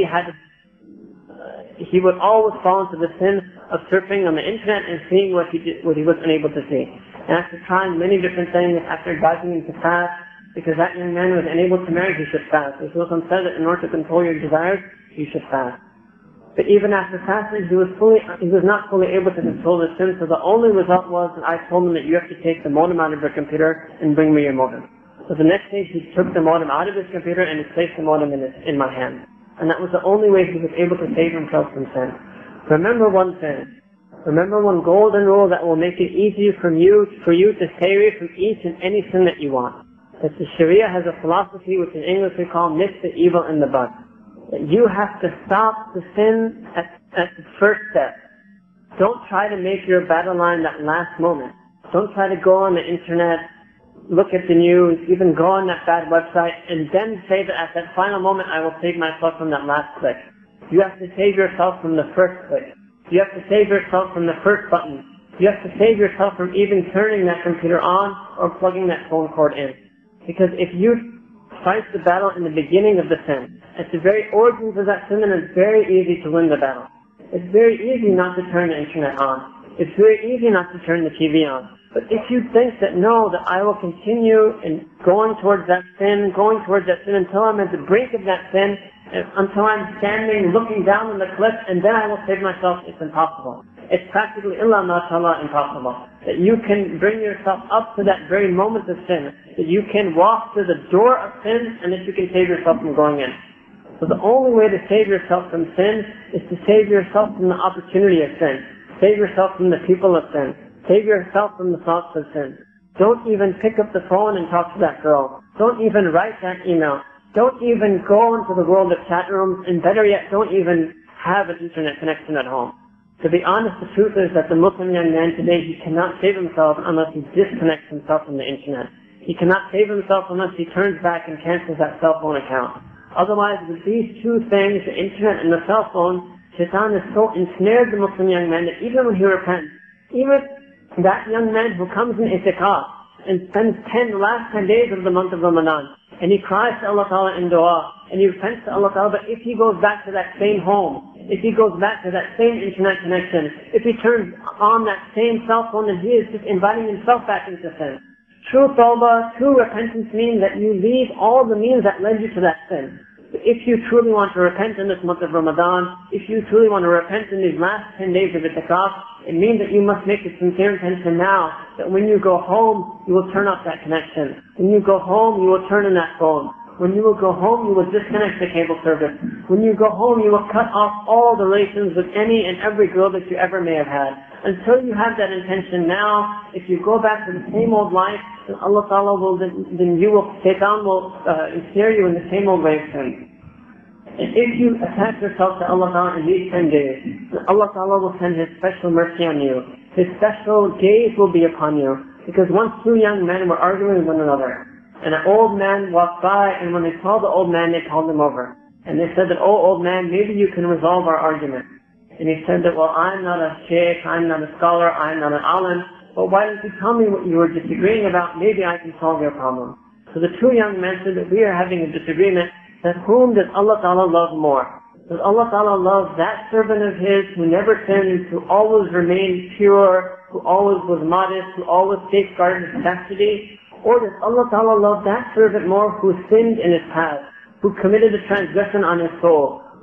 would always fall into the sin of surfing on the internet and seeing what he was unable to see. And after trying many different things, after advising him to fast, because that young man was unable to marry, he should fast. Rasulullah said that in order to control your desires, you should fast. But even after fasting, he was not fully able to control the sin, so the only result was that I told him that you have to take the modem out of your computer and bring me your modem. So the next day he took the modem out of his computer and he placed the modem in my hand. And that was the only way he was able to save himself from sin. Remember one thing. Remember one golden rule that will make it easy for you to stay away from each and any sin that you want. That the Sharia has a philosophy which in English we call nip the evil in the bud. That you have to stop the sin at the first step. Don't try to make your battle line that last moment. Don't try to go on the internet, look at the news, even go on that bad website, and then say that at that final moment I will save myself from that last click. You have to save yourself from the first click. You have to save yourself from the first button. You have to save yourself from even turning that computer on or plugging that phone cord in. Because if you fight the battle in the beginning of the sin, at the very origins of that sin, then it's very easy to win the battle. It's very easy not to turn the internet on. It's very easy not to turn the TV on. But if you think that no, that I will continue in going towards that sin until I'm at the brink of that sin, until I'm standing looking down on the cliff, and then I will save myself, it's impossible. It's practically illa mashallah impossible. That you can bring yourself up to that very moment of sin, that you can walk to the door of sin, and that you can save yourself from going in. So the only way to save yourself from sin is to save yourself from the opportunity of sin. Save yourself from the people of sin. Save yourself from the thoughts of sin. Don't even pick up the phone and talk to that girl. Don't even write that email. Don't even go into the world of chat rooms, and better yet, don't even have an internet connection at home. To be honest, the truth is that the Muslim young man today, he cannot save himself unless he disconnects himself from the internet. He cannot save himself unless he turns back and cancels that cell phone account. Otherwise, with these two things, the internet and the cell phone, Shaitan has so ensnared the Muslim young man that even when he repents, even that young man who comes in itikaf and spends the last 10 days of the month of Ramadan, and he cries to Allah Ta'ala in dua, and he repents to Allah Ta'ala, but if he goes back to that same home, if he goes back to that same internet connection, if he turns on that same cell phone, then he is just inviting himself back into sin. True tawbah, true repentance means that you leave all the means that led you to that sin. If you truly want to repent in this month of Ramadan, if you truly want to repent in these last 10 days of itikaf, it means that you must make a sincere intention now, that when you go home, you will turn off that connection. When you go home, you will turn in that phone. When you will go home, you will disconnect the cable service. When you go home, you will cut off all the relations with any and every girl that you ever may have had. Until you have that intention now, if you go back to the same old life, then Allah Ta'ala will, Shaitan will ensnare you in the same old way of sin. And if you attach yourself to Allah Ta'ala in these 10 days, then Allah Ta'ala will send His special mercy on you. His special gaze will be upon you. Because once two young men were arguing with one another, and an old man walked by, and when they saw the old man, they called him over. And they said that, "Oh, old man, maybe you can resolve our argument." And he said that, "Well, I'm not a sheikh, I'm not a scholar, I'm not an alim, but why don't you tell me what you were disagreeing about? Maybe I can solve your problem." So the two young men said that we are having a disagreement, that whom does Allah Ta'ala love more? Does Allah Ta'ala love that servant of His who never sinned, who always remained pure, who always was modest, who always safeguarded his chastity? Or does Allah Ta'ala love that servant more who sinned in his past, who committed a transgression on his soul,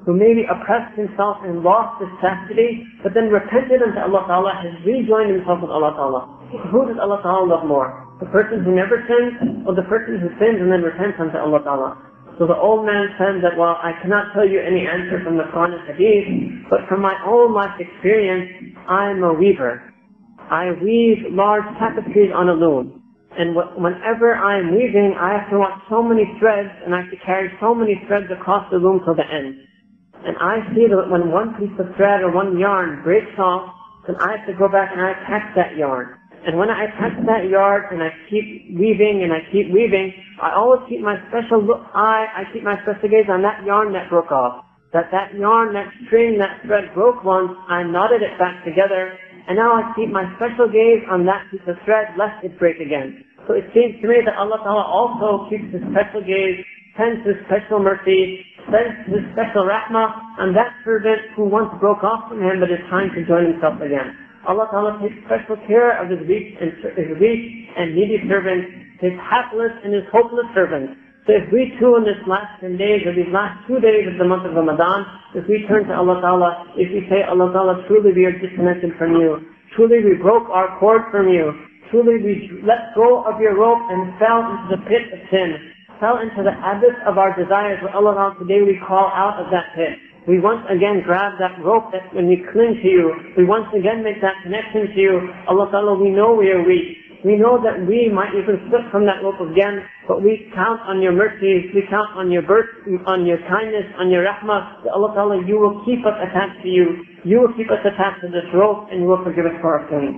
who maybe oppressed himself and lost his chastity, but then repented unto Allah Ta'ala, has rejoined himself with Allah Ta'ala. Who does Allah Ta'ala love more? The person who never sins, or the person who sins and then repents unto Allah Ta'ala? So the old man said that, well, I cannot tell you any answer from the Quran and Hadith, but from my own life experience, I'm a weaver. I weave large tapestries on a loom. And whenever I'm weaving, I have to watch so many threads, and I have to carry so many threads across the loom till the end. And I see that when one piece of thread or one yarn breaks off, then I have to go back and I attach that yarn. And when I attach that yarn and I keep weaving and I keep weaving, I always keep my special I keep my special gaze on that yarn that broke off. That yarn, that string, that thread broke once, I knotted it back together, and now I keep my special gaze on that piece of thread lest it break again. So it seems to me that Allah Ta'ala also keeps His special gaze, sends His special mercy, sends His special rahmah on that servant who once broke off from Him but is trying to join himself again. Allah Ta'ala takes special care of His weak and needy servants, His hapless and His hopeless servants. So if we too in this last 10 days or these last 2 days of the month of Ramadan, if we turn to Allah Ta'ala, if we say, Allah Ta'ala, truly we are disconnected from you, truly we broke our cord from you, truly we let go of your rope and fell into the pit of sin, fell into the abyss of our desires, where Allah Ta'ala, today we crawl out of that pit. We once again grab that rope that when we cling to you, we once again make that connection to you. Allah Ta'ala, we know we are weak. We know that we might even slip from that rope again, but we count on your mercies, we count on your on your kindness, on your rahmah, that Allah Ta'ala, you will keep us attached to you. You will keep us attached to this rope and you will forgive us for our sins.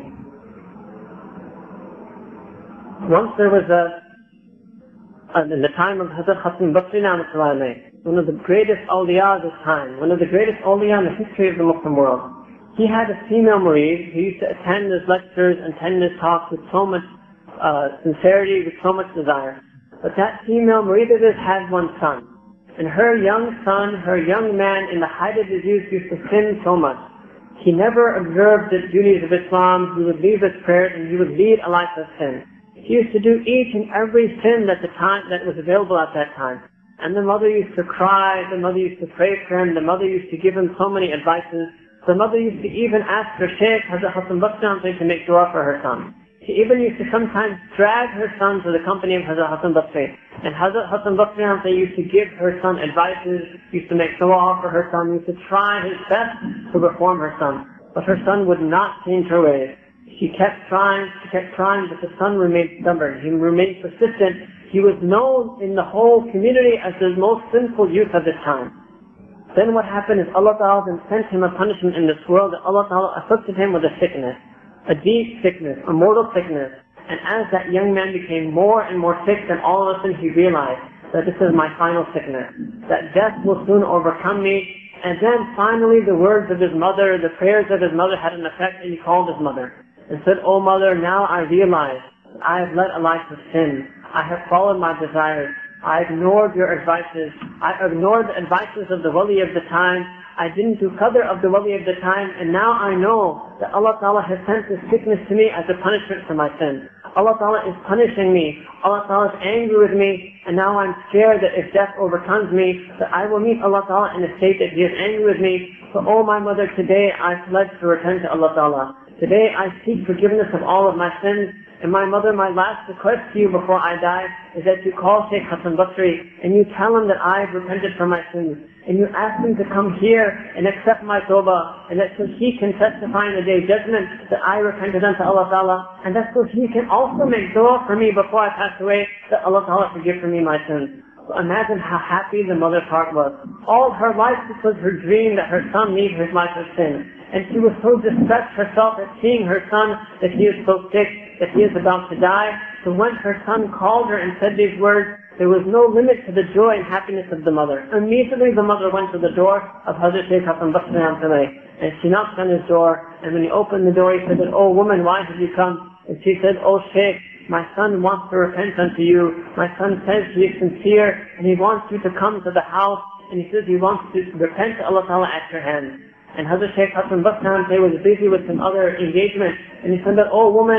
Once there was in the time of Hazrat Hasan Basri, one of the greatest awliya of his time, one of the greatest awliya in the history of the Muslim world. He had a female murid who used to attend his lectures and attend his talks with so much sincerity, with so much desire. But that female murid of his had one son. And her young son, her young man, in the height of his youth, used to sin so much. He never observed the duties of Islam. He would leave his prayers and he would lead a life of sin. He used to do each and every sin that was available at that time. And the mother used to cry, the mother used to pray for him, the mother used to give him so many advices. The mother used to even ask her Shaykh, Hazrat Hasan Basri, to make dua for her son. She even used to sometimes drag her son to the company of Hazrat Hasan Basri. And Hazrat Hasan Basri used to give her son advices, used to make dua for her son, used to try his best to reform her son. But her son would not change her ways. She kept trying, but the son remained stubborn. He remained persistent. He was known in the whole community as the most sinful youth of his time. Then what happened is Allah Ta'ala then sent him a punishment in this world, that Allah Ta'ala afflicted him with a sickness, a deep sickness, a mortal sickness. And as that young man became more and more sick, then all of a sudden he realized that this is my final sickness, that death will soon overcome me. And then finally the words of his mother, the prayers of his mother had an effect, and he called his mother and said, "Oh mother, now I realize I have led a life of sin. I have followed my desires. I ignored your advices. I ignored the advices of the wali of the time. I didn't do qadr of the wali of the time. And now I know that Allah Ta'ala has sent this sickness to me as a punishment for my sins. Allah Ta'ala is punishing me. Allah Ta'ala is angry with me. And now I'm scared that if death overcomes me, that I will meet Allah Ta'ala in a state that He is angry with me. So, oh my mother, today I pledge to return to Allah Ta'ala. Today I seek forgiveness of all of my sins. And my mother, my last request to you before I die is that you call Shaykh Hasan Basri and you tell him that I have repented for my sins. And you ask him to come here and accept my tawbah, and that so he can testify in the day of judgment that I repented unto Allah Ta'ala, and that so he can also make dua for me before I pass away, that Allah Ta'ala forgive for me my sins." So imagine how happy the mother's heart was. All her life this was her dream that her son leave his life of sin. And she was so distressed herself at seeing her son that he is so sick, that he is about to die. So when her son called her and said these words, there was no limit to the joy and happiness of the mother. Immediately the mother went to the door of Hazrat Shaykh Hasan Basri, and she knocked on his door. And when he opened the door, he said, "Oh woman, why did you come?" And she said, "Oh Shaykh, my son wants to repent unto you. My son says he is sincere and he wants you to come to the house, and he says he wants to repent to Allah Ta'ala at your hands." And Hazrat Shaykh Hasan Basri was busy with some other engagement, and he said that, "Oh woman,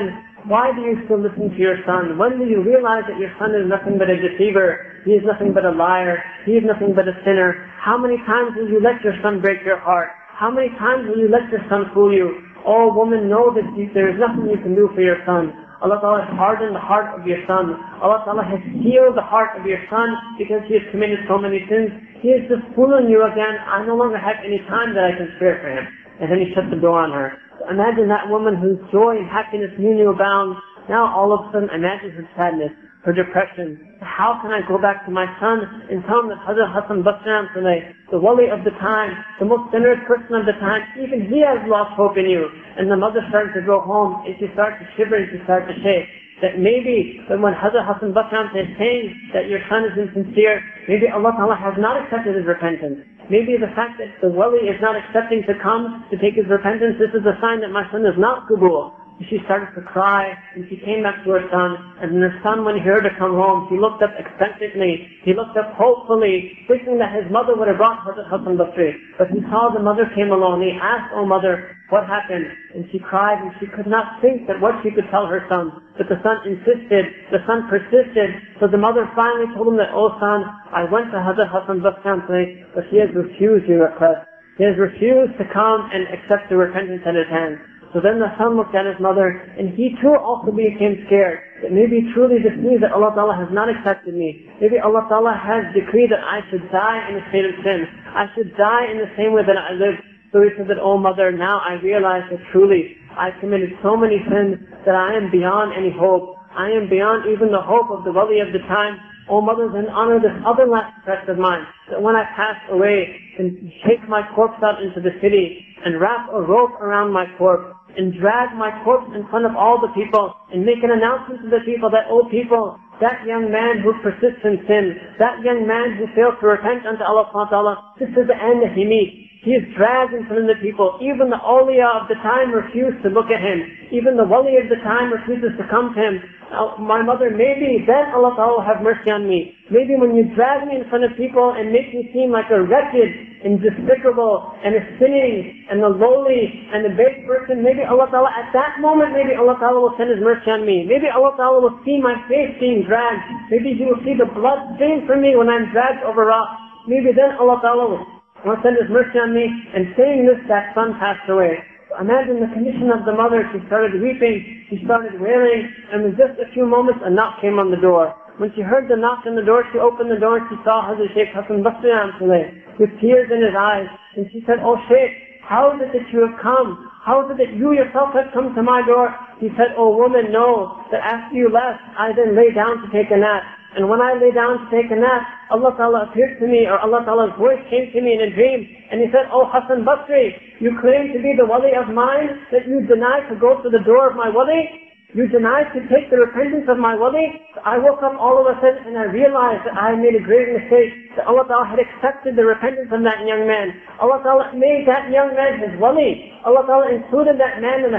Why do you still listen to your son? When do you realize that your son is nothing but a deceiver? He is nothing but a liar. He is nothing but a sinner. How many times will you let your son break your heart? How many times will you let your son fool you? Oh woman, know that there is nothing you can do for your son. Allah Ta'ala has hardened the heart of your son. Allah Ta'ala has healed the heart of your son because he has committed so many sins. He is just fooling you again. I no longer have any time that I can spare for him. And then he shut the door on her. So imagine that woman whose joy and happiness knew no bounds. Now all of a sudden imagine her sadness, her depression. How can I go back to my son and tell him that Hazrat Hassan Basri, the wali of the time, the most generous person of the time, even he has lost hope in you. And the mother started to go home and she started to shiver and she started to shake. That maybe when Hazrat Hassan Basri is saying that your son is insincere, maybe Allah Ta'ala has not accepted his repentance. Maybe the fact that the wali is not accepting to come to take his repentance, this is a sign that my son is not Qabul. She started to cry, and she came back to her son, and her son, when he heard her come home, he looked up expectantly, he looked up hopefully, thinking that his mother would have brought Hazrat Hassan Basri. But he saw the mother came along, he asked, "Oh mother, what happened?" And she cried, and she could not think that what she could tell her son. But the son insisted, the son persisted, so the mother finally told him that, "Oh son, I went to Hazrat Hassan Basri, but he has refused your request. He has refused to come and accept the repentance at his hands." So then the son looked at his mother, and he too also became scared, that maybe truly this means that Allah Ta'ala has not accepted me. Maybe Allah Ta'ala has decreed that I should die in a state of sin. I should die in the same way that I lived. So he said that, "Oh mother, now I realize that truly I committed so many sins that I am beyond any hope. I am beyond even the hope of the wali of the time. Oh mother, then honor this other last request of mine, that when I pass away, then take my corpse out into the city and wrap a rope around my corpse and drag my corpse in front of all the people and make an announcement to the people that, oh people, that young man who persists in sin, that young man who fails to repent unto Allah subhanahu wa ta'ala, this is the end that he meets. He is dragged in front of the people. Even the awliya of the time refused to look at him. Even the wali of the time refuses to come to him. My mother, maybe then Allah Ta'ala will have mercy on me. Maybe when you drag me in front of people and make me seem like a wretched and despicable and a sinning and a lowly and a base person, maybe Allah Ta'ala at that moment, maybe Allah Ta'ala will send His mercy on me. Maybe Allah Ta'ala will see my face being dragged. Maybe He will see the blood stain from me when I'm dragged over rocks. Maybe then Allah Ta'ala will send His mercy on me. And saying this, that son passed away. Imagine the condition of the mother. She started weeping, she started wailing, and in just a few moments a knock came on the door. When she heard the knock on the door, she opened the door and she saw Hazrat Shaykh Hassan Basri with tears in his eyes. And she said, "Oh Shaykh, how is it that you have come? How is it that you yourself have come to my door?" He said, "Oh woman, know that after you left, I then lay down to take a nap. And when I lay down to take a nap, Allah Ta'ala appeared to me, or Allah Ta'ala's voice came to me in a dream, and He said, 'Oh Hassan Basri, you claim to be the wali of mine, that you deny to go to the door of my wali? You deny to take the repentance of my wali?' So I woke up all of a sudden and I realized that I made a grave mistake, that Allah Ta'ala had accepted the repentance of that young man. Allah Ta'ala made that young man His wali. Allah Ta'ala included that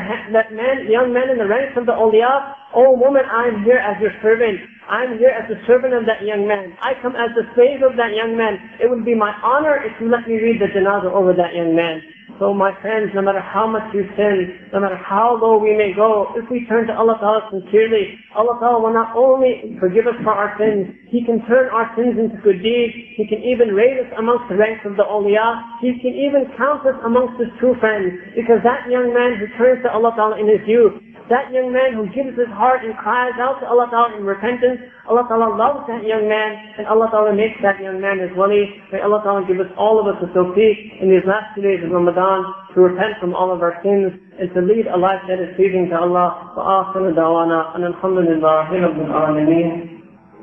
young man in the ranks of the awliya. Oh woman, I am here as your servant. I am here as the servant of that young man. I come as the slave of that young man. It would be my honor if you let me read the janazah over that young man." So my friends, no matter how much you sin, no matter how low we may go, if we turn to Allah Ta'ala sincerely, Allah Ta'ala will not only forgive us for our sins, He can turn our sins into good deeds. He can even raise us amongst the ranks of the awliya. He can even count us amongst His true friends. Because that young man who turns to Allah Ta'ala in his youth, that young man who gives his heart and cries out to Allah Ta'ala in repentance, Allah Ta'ala loves that young man, and Allah Ta'ala makes that young man His wali. May Allah Ta'ala give us all of us the tawfiq in these last 2 days of Ramadan to repent from all of our sins and to lead a life that is pleasing to Allah. Wa akhiru da'wana and alhamdulillahi rabbil alameen.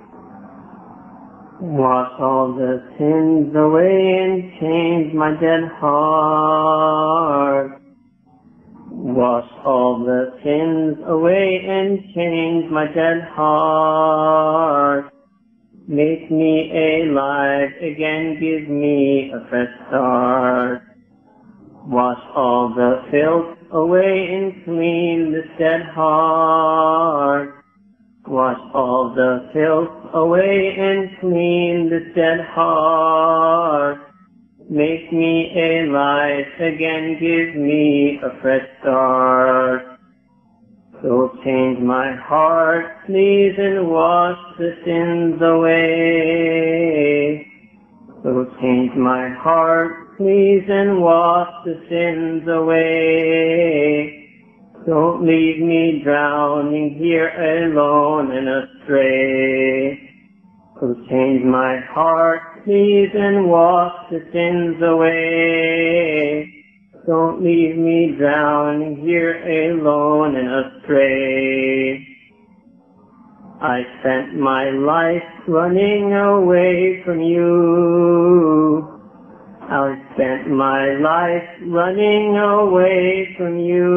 Wash all the sins away and change my dead heart. Wash all the sins away and change my dead heart. Make me alive again, give me a fresh start. Wash all the filth away and clean this dead heart. Wash all the filth away and clean this dead heart. Make me alive again, give me a fresh start. So change my heart, please, and wash the sins away. So change my heart, please, and wash the sins away. Don't leave me drowning here alone and astray. So change my heart, please, and wash the sins away. Don't leave me drowning here alone and astray. I spent my life running away from you. I spent my life running away from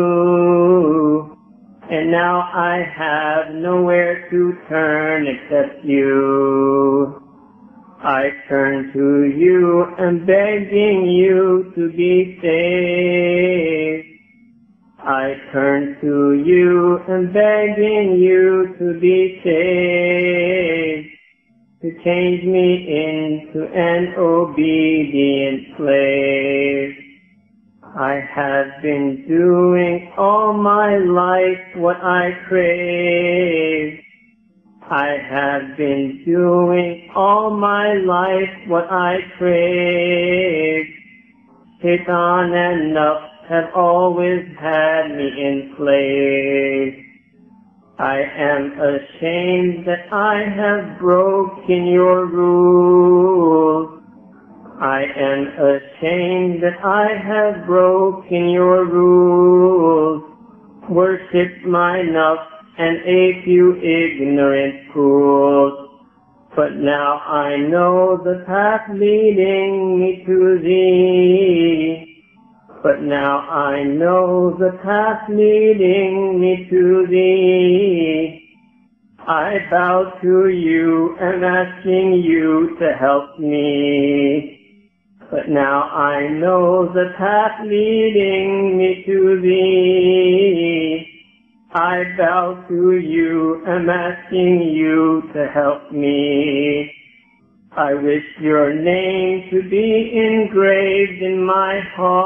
you. And now I have nowhere to turn except you. I turn to you and begging you to be saved. I turn to you and begging you to be saved. To change me into an obedient slave. I have been doing all my life what I crave. I have been doing all my life what I crave. Satan and nafs have always had me enslaved. I am ashamed that I have broken your rules. I am ashamed that I have broken your rules. Worshipped my nafs and a few ignorant fools. But now I know the path leading me to thee. But now I know the path leading me to thee. I bow to you and asking you to help me. But now I know the path leading me to thee. I bow to you and asking you to help me. I wish your name to be engraved in my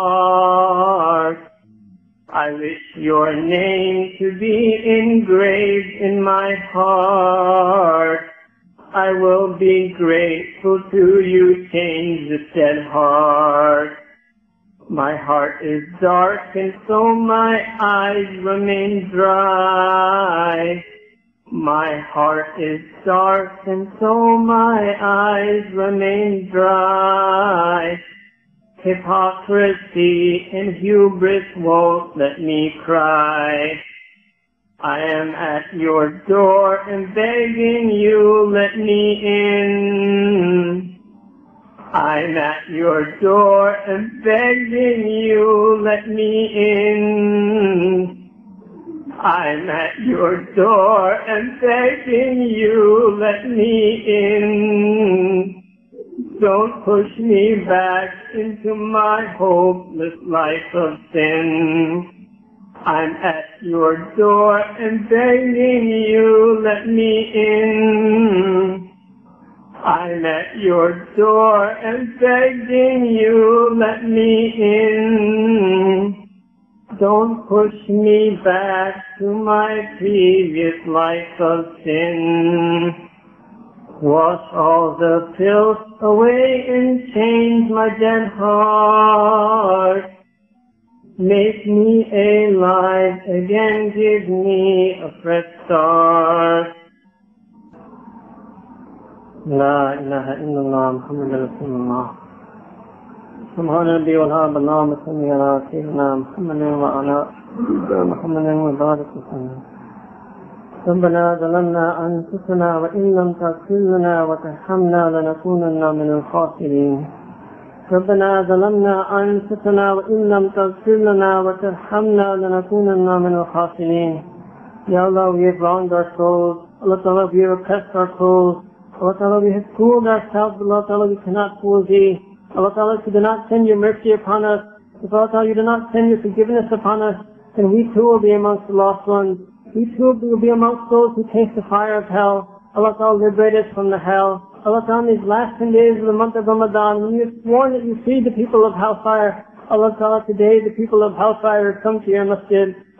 heart. I wish your name to be engraved in my heart. I will be grateful to you, change this dead heart. My heart is dark and so my eyes remain dry. My heart is dark and so my eyes remain dry. Hypocrisy and hubris won't let me cry. I am at your door and begging you let me in. I'm at your door and begging you let me in. I'm at your door and begging you let me in. Don't push me back into my hopeless life of sin. I'm at your door and begging you let me in. I'm at your door and begging you let me in. Don't push me back to my previous life of sin. Wash all the filth away and change my dead heart. Make me alive again, give me a fresh start. La ilaha illallah Muhammadur Rasulullah. Subhana Rabbi wal Hab Allahumma salli ala Sayyidina Muhammadin wa ala Muhammadin wa barik wa sallam. ربنا ظلمنا أنفسنا وإن لم تغفر لنا وترحمنا لنكونن من الخاسرين. ربنا ظلمنا أنفسنا وإن لم تغفر لنا وترحمنا لنكونن من الخاسرين. Ya Allah, we have wronged our souls. Allah Ta'ala, we have oppressed our souls. Allah Ta'ala, we have fooled ourselves. Allah Ta'ala, we cannot fool thee. Allah Ta'ala, if you do not send your mercy upon us, if Allah Ta'ala, you do not send your forgiveness upon us, then we too will be amongst the lost ones. We too will be amongst those who taste the fire of hell. Allah Ta'ala, liberate us from the hell. Allah Ta'ala, in these last 10 days of the month of Ramadan, when you have sworn that you free the people of hellfire, Allah Ta'ala, today the people of hellfire have come to your masjid.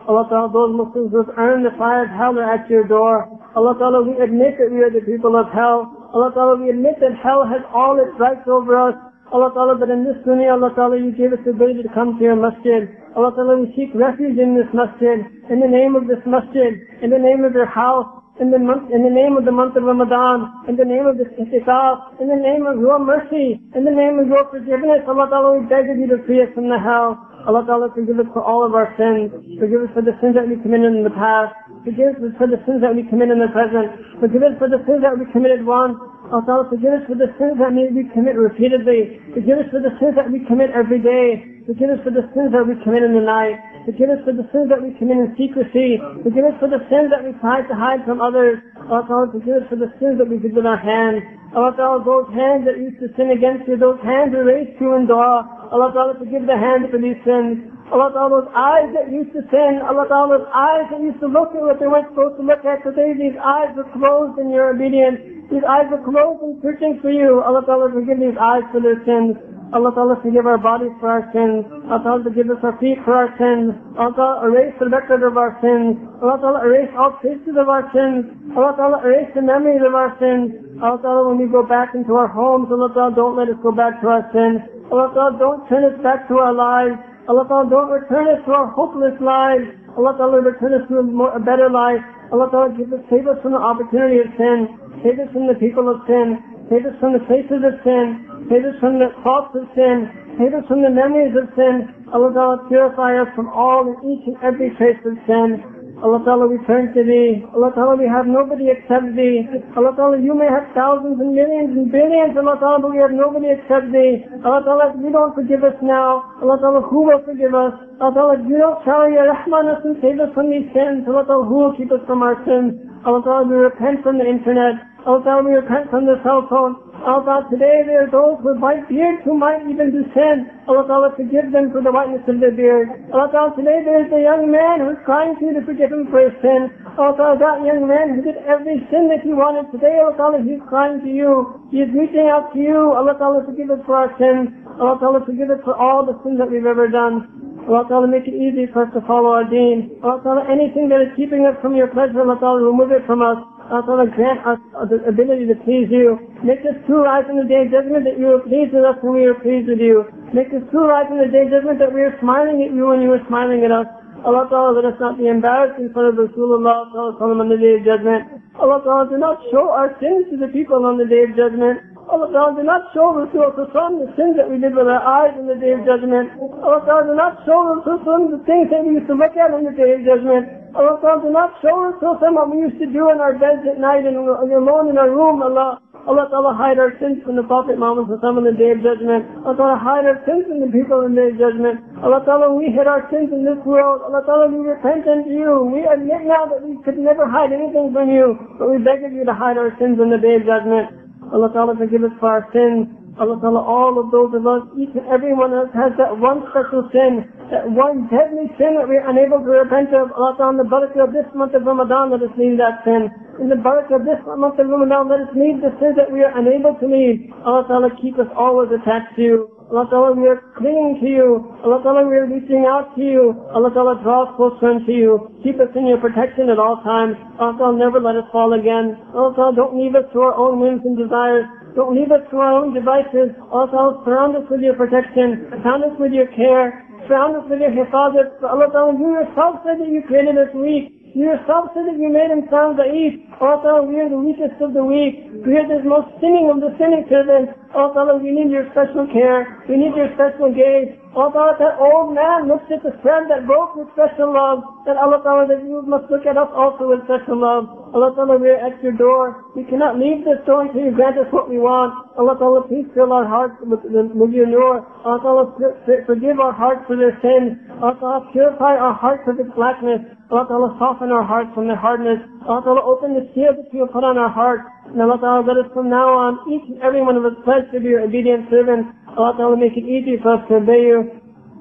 Allah Ta'ala, those Muslims who have earned the fire of hell are at your door. Allah Ta'ala, we admit that we are the people of hell. Allah Ta'ala, we admit that hell has all its rights over us. Allah Ta'ala, but in this dunya, Allah Ta'ala, you gave us the ability to come to your masjid. Allah Ta'ala, we seek refuge in this masjid, in the name of this masjid, in the name of your house, in the name of the month of Ramadan, in the name of this itikaf, in the name of your mercy, in the name of your forgiveness. Allah Ta'ala, we beg of you to free us from the hell. Allah Ta'ala, forgive us for all of our sins. Forgive us for the sins that we committed in the past. Forgive us for the sins that we commit in the present. Forgive us for the sins that we committed once. Allah Ta'ala, forgive us for the sins that we commit repeatedly. Forgive us for the sins that we commit every day. Forgive us for the sins that we commit in the night. Forgive us for the sins that we commit in secrecy. Forgive us for the sins that we try to hide from others. Allah Ta'ala, forgive us for the sins that we did with our hands. Allah Ta'ala, those hands that used to sin against you, those hands we raised to you in dua. Allah Ta'ala, forgive the hands for these sins. Allah Ta'ala, those eyes that used to sin. Allah Ta'ala, those eyes that used to look at what they weren't supposed to look at. Today these eyes were closed in your obedience. These eyes were closed in searching for you. Allah Ta'ala, forgive these eyes for their sins. Allah Ta'ala, forgive our bodies for our sins. Allah Ta'ala, forgive us our feet for our sins. Allah Ta'ala, erase the record of our sins. Allah Ta'ala, erase all traces of our sins. Allah Ta'ala, erase the memories of our sins. Allah Ta'ala, when we go back into our homes, Allah Ta'ala, don't let us go back to our sins. Allah Ta'ala, don't turn us back to our lives. Allah Ta'ala, don't return us to our hopeless lives. Allah Ta'ala, return us to a better life. Allah Ta'ala, save us from the opportunity of sin. Save us from the people of sin. Save us from the places of sin. Save us from the thoughts of sin. Save us from the memories of sin. Allah Ta'ala, purify us from all and each and every trace of sin. Allah Ta'ala, we turn to Thee. Allah Ta'ala, we have nobody except Thee. Allah Ta'ala, you may have thousands and millions and billions, Allah Ta'ala, but we have nobody except Thee. Allah Ta'ala, if you don't forgive us now, Allah Ta'ala, who will forgive us? Allah Ta'ala, if you don't shower your rahman us and save us from these sins, Allah Ta'ala, who will keep us from our sins? Allah Ta'ala, we repent from the internet. Allah Ta'ala, we repent from the cell phone. Allah Ta'ala, today there are those with white beards who might even do sin. Allah Ta'ala, forgive them for the whiteness of their beard. Allah Ta'ala, today there is a young man who is crying to you to forgive him for his sin. Allah Ta'ala, that young man who did every sin that he wanted. Today, Allah Ta'ala, he is crying to you. He is reaching out to you. Allah Ta'ala, forgive us for our sins. Allah Ta'ala, forgive us for all the sins that we've ever done. Allah Ta'ala, make it easy for us to follow our deen. Allah Ta'ala, anything that is keeping us from your pleasure, Allah Ta'ala, remove it from us. Allah Ta'ala, grant us the ability to please you. Make us true right in the day of judgment that you are pleased with us and we are pleased with you. Make us true right in the day of judgment that we are smiling at you and you are smiling at us. Allah Ta'ala, let us not be embarrassed in front of Rasulullah on the day of judgment. Allah Ta'ala, do not show our sins to the people on the day of judgment. Allah Ta'ala, do not show Rasulullah the sins that we did with our eyes on the day of judgment. Allah Ta'ala, do not show Rasulullah the things that we used to look at on the day of judgment. Allah Ta'ala, do not show Rasulullah what we used to do in our beds at night and alone in our room, Allah. Allah Ta'ala, hide our sins from the Prophet Muhammad on the day of judgment. Allah Ta'ala, hide our sins from the people on the day of judgment. Allah Ta'ala, we hid our sins in this world. Allah Ta'ala, we repent unto you. We admit now that we could never hide anything from you, but we beg of you to hide our sins on the day of judgment. Allah Ta'ala, forgive us for our sins. Allah Ta'ala, all of those of us, each and every one of us has that one special sin, that one deadly sin that we are unable to repent of. Allah Ta'ala, in the barakah of this month of Ramadan, let us leave that sin. In the barakah of this month of Ramadan, let us leave the sins that we are unable to leave. Allah Ta'ala, keep us always attached to you. Allah Ta'ala, we are clinging to you. Allah Ta'ala, we are reaching out to you. Allah Ta'ala, draw us closer unto you. Keep us in your protection at all times. Allah Ta'ala, never let us fall again. Allah Ta'ala, don't leave us to our own whims and desires. Don't leave us to our own devices. Allah Ta'ala, surround us with your protection. Surround us with your care. Surround us with your hifazat. Allah Ta'ala, you yourself said that you created us weak. You yourself said that you made him sound da'if. Allah Ta'ala, we are the weakest of the weak. We are the most sinning of the sinning servants. Allah Ta'ala, we need your special care. We need your special gaze. Allah Ta'ala, that old man looks at the friend that broke with special love. That Allah Ta'ala, that you must look at us also with special love. Allah Ta'ala, we are at your door. We cannot leave this door until you grant us what we want. Allah Ta'ala, please fill our hearts with your nur. Allah Ta'ala, forgive our hearts for their sins. Allah Ta'ala, purify our hearts of its blackness. Allah Ta'ala, soften our hearts from their hardness. Allah Ta'ala, open the seal that you have put on our hearts. And Allah Ta'ala, let us from now on, each and every one of us pledge to be your obedient servants. Allah Ta'ala, make it easy for us to obey you.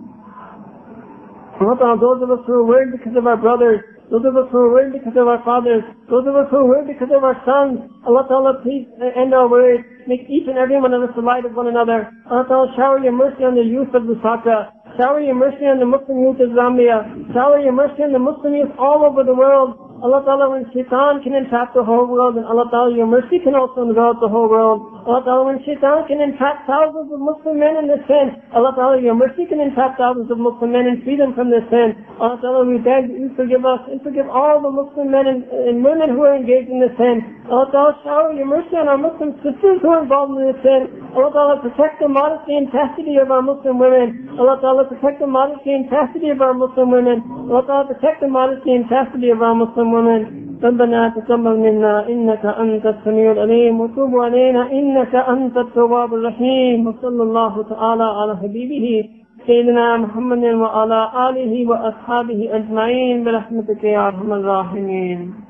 Allah Ta'ala, those of us who are worried because of our brothers, those of us who are worried because of our fathers, those of us who are worried because of our sons, Allah Ta'ala, please end our worries. Make each and every one of us the light of one another. Allah Ta'ala, shower your mercy on the youth of Lusaka. shower your mercy on the Muslim youth of Zambia. Shower your mercy on the Muslim youth all over the world. Allah Ta'ala, when shaitan can entrap the whole world, and Allah Ta'ala, your mercy can also envelop the whole world. Allah Ta'ala, when shaitan can entrap thousands of Muslim men in this sin, Allah Ta'ala, your mercy can entrap thousands of Muslim men and free them from this sin. Allah Ta'ala, we beg that you forgive us and forgive all the Muslim men and women who are engaged in this sin. Allah Ta'ala, shower your mercy on our Muslim sisters who are involved in this sin. Allah Ta'ala, protect the modesty and chastity of our Muslim women. Allah Ta'ala, protect the modesty and chastity of our Muslim women. Allah Ta'ala, protect the modesty and chastity of our Muslim women. ربنا تقبل منا إنك أنت السميع العليم وتوب علينا إنك أنت التواب الرحيم وصلى الله تعالى على حبيبه سيدنا محمد وعلى آله وأصحابه أجمعين برحمتك يا أرحم الراحمين.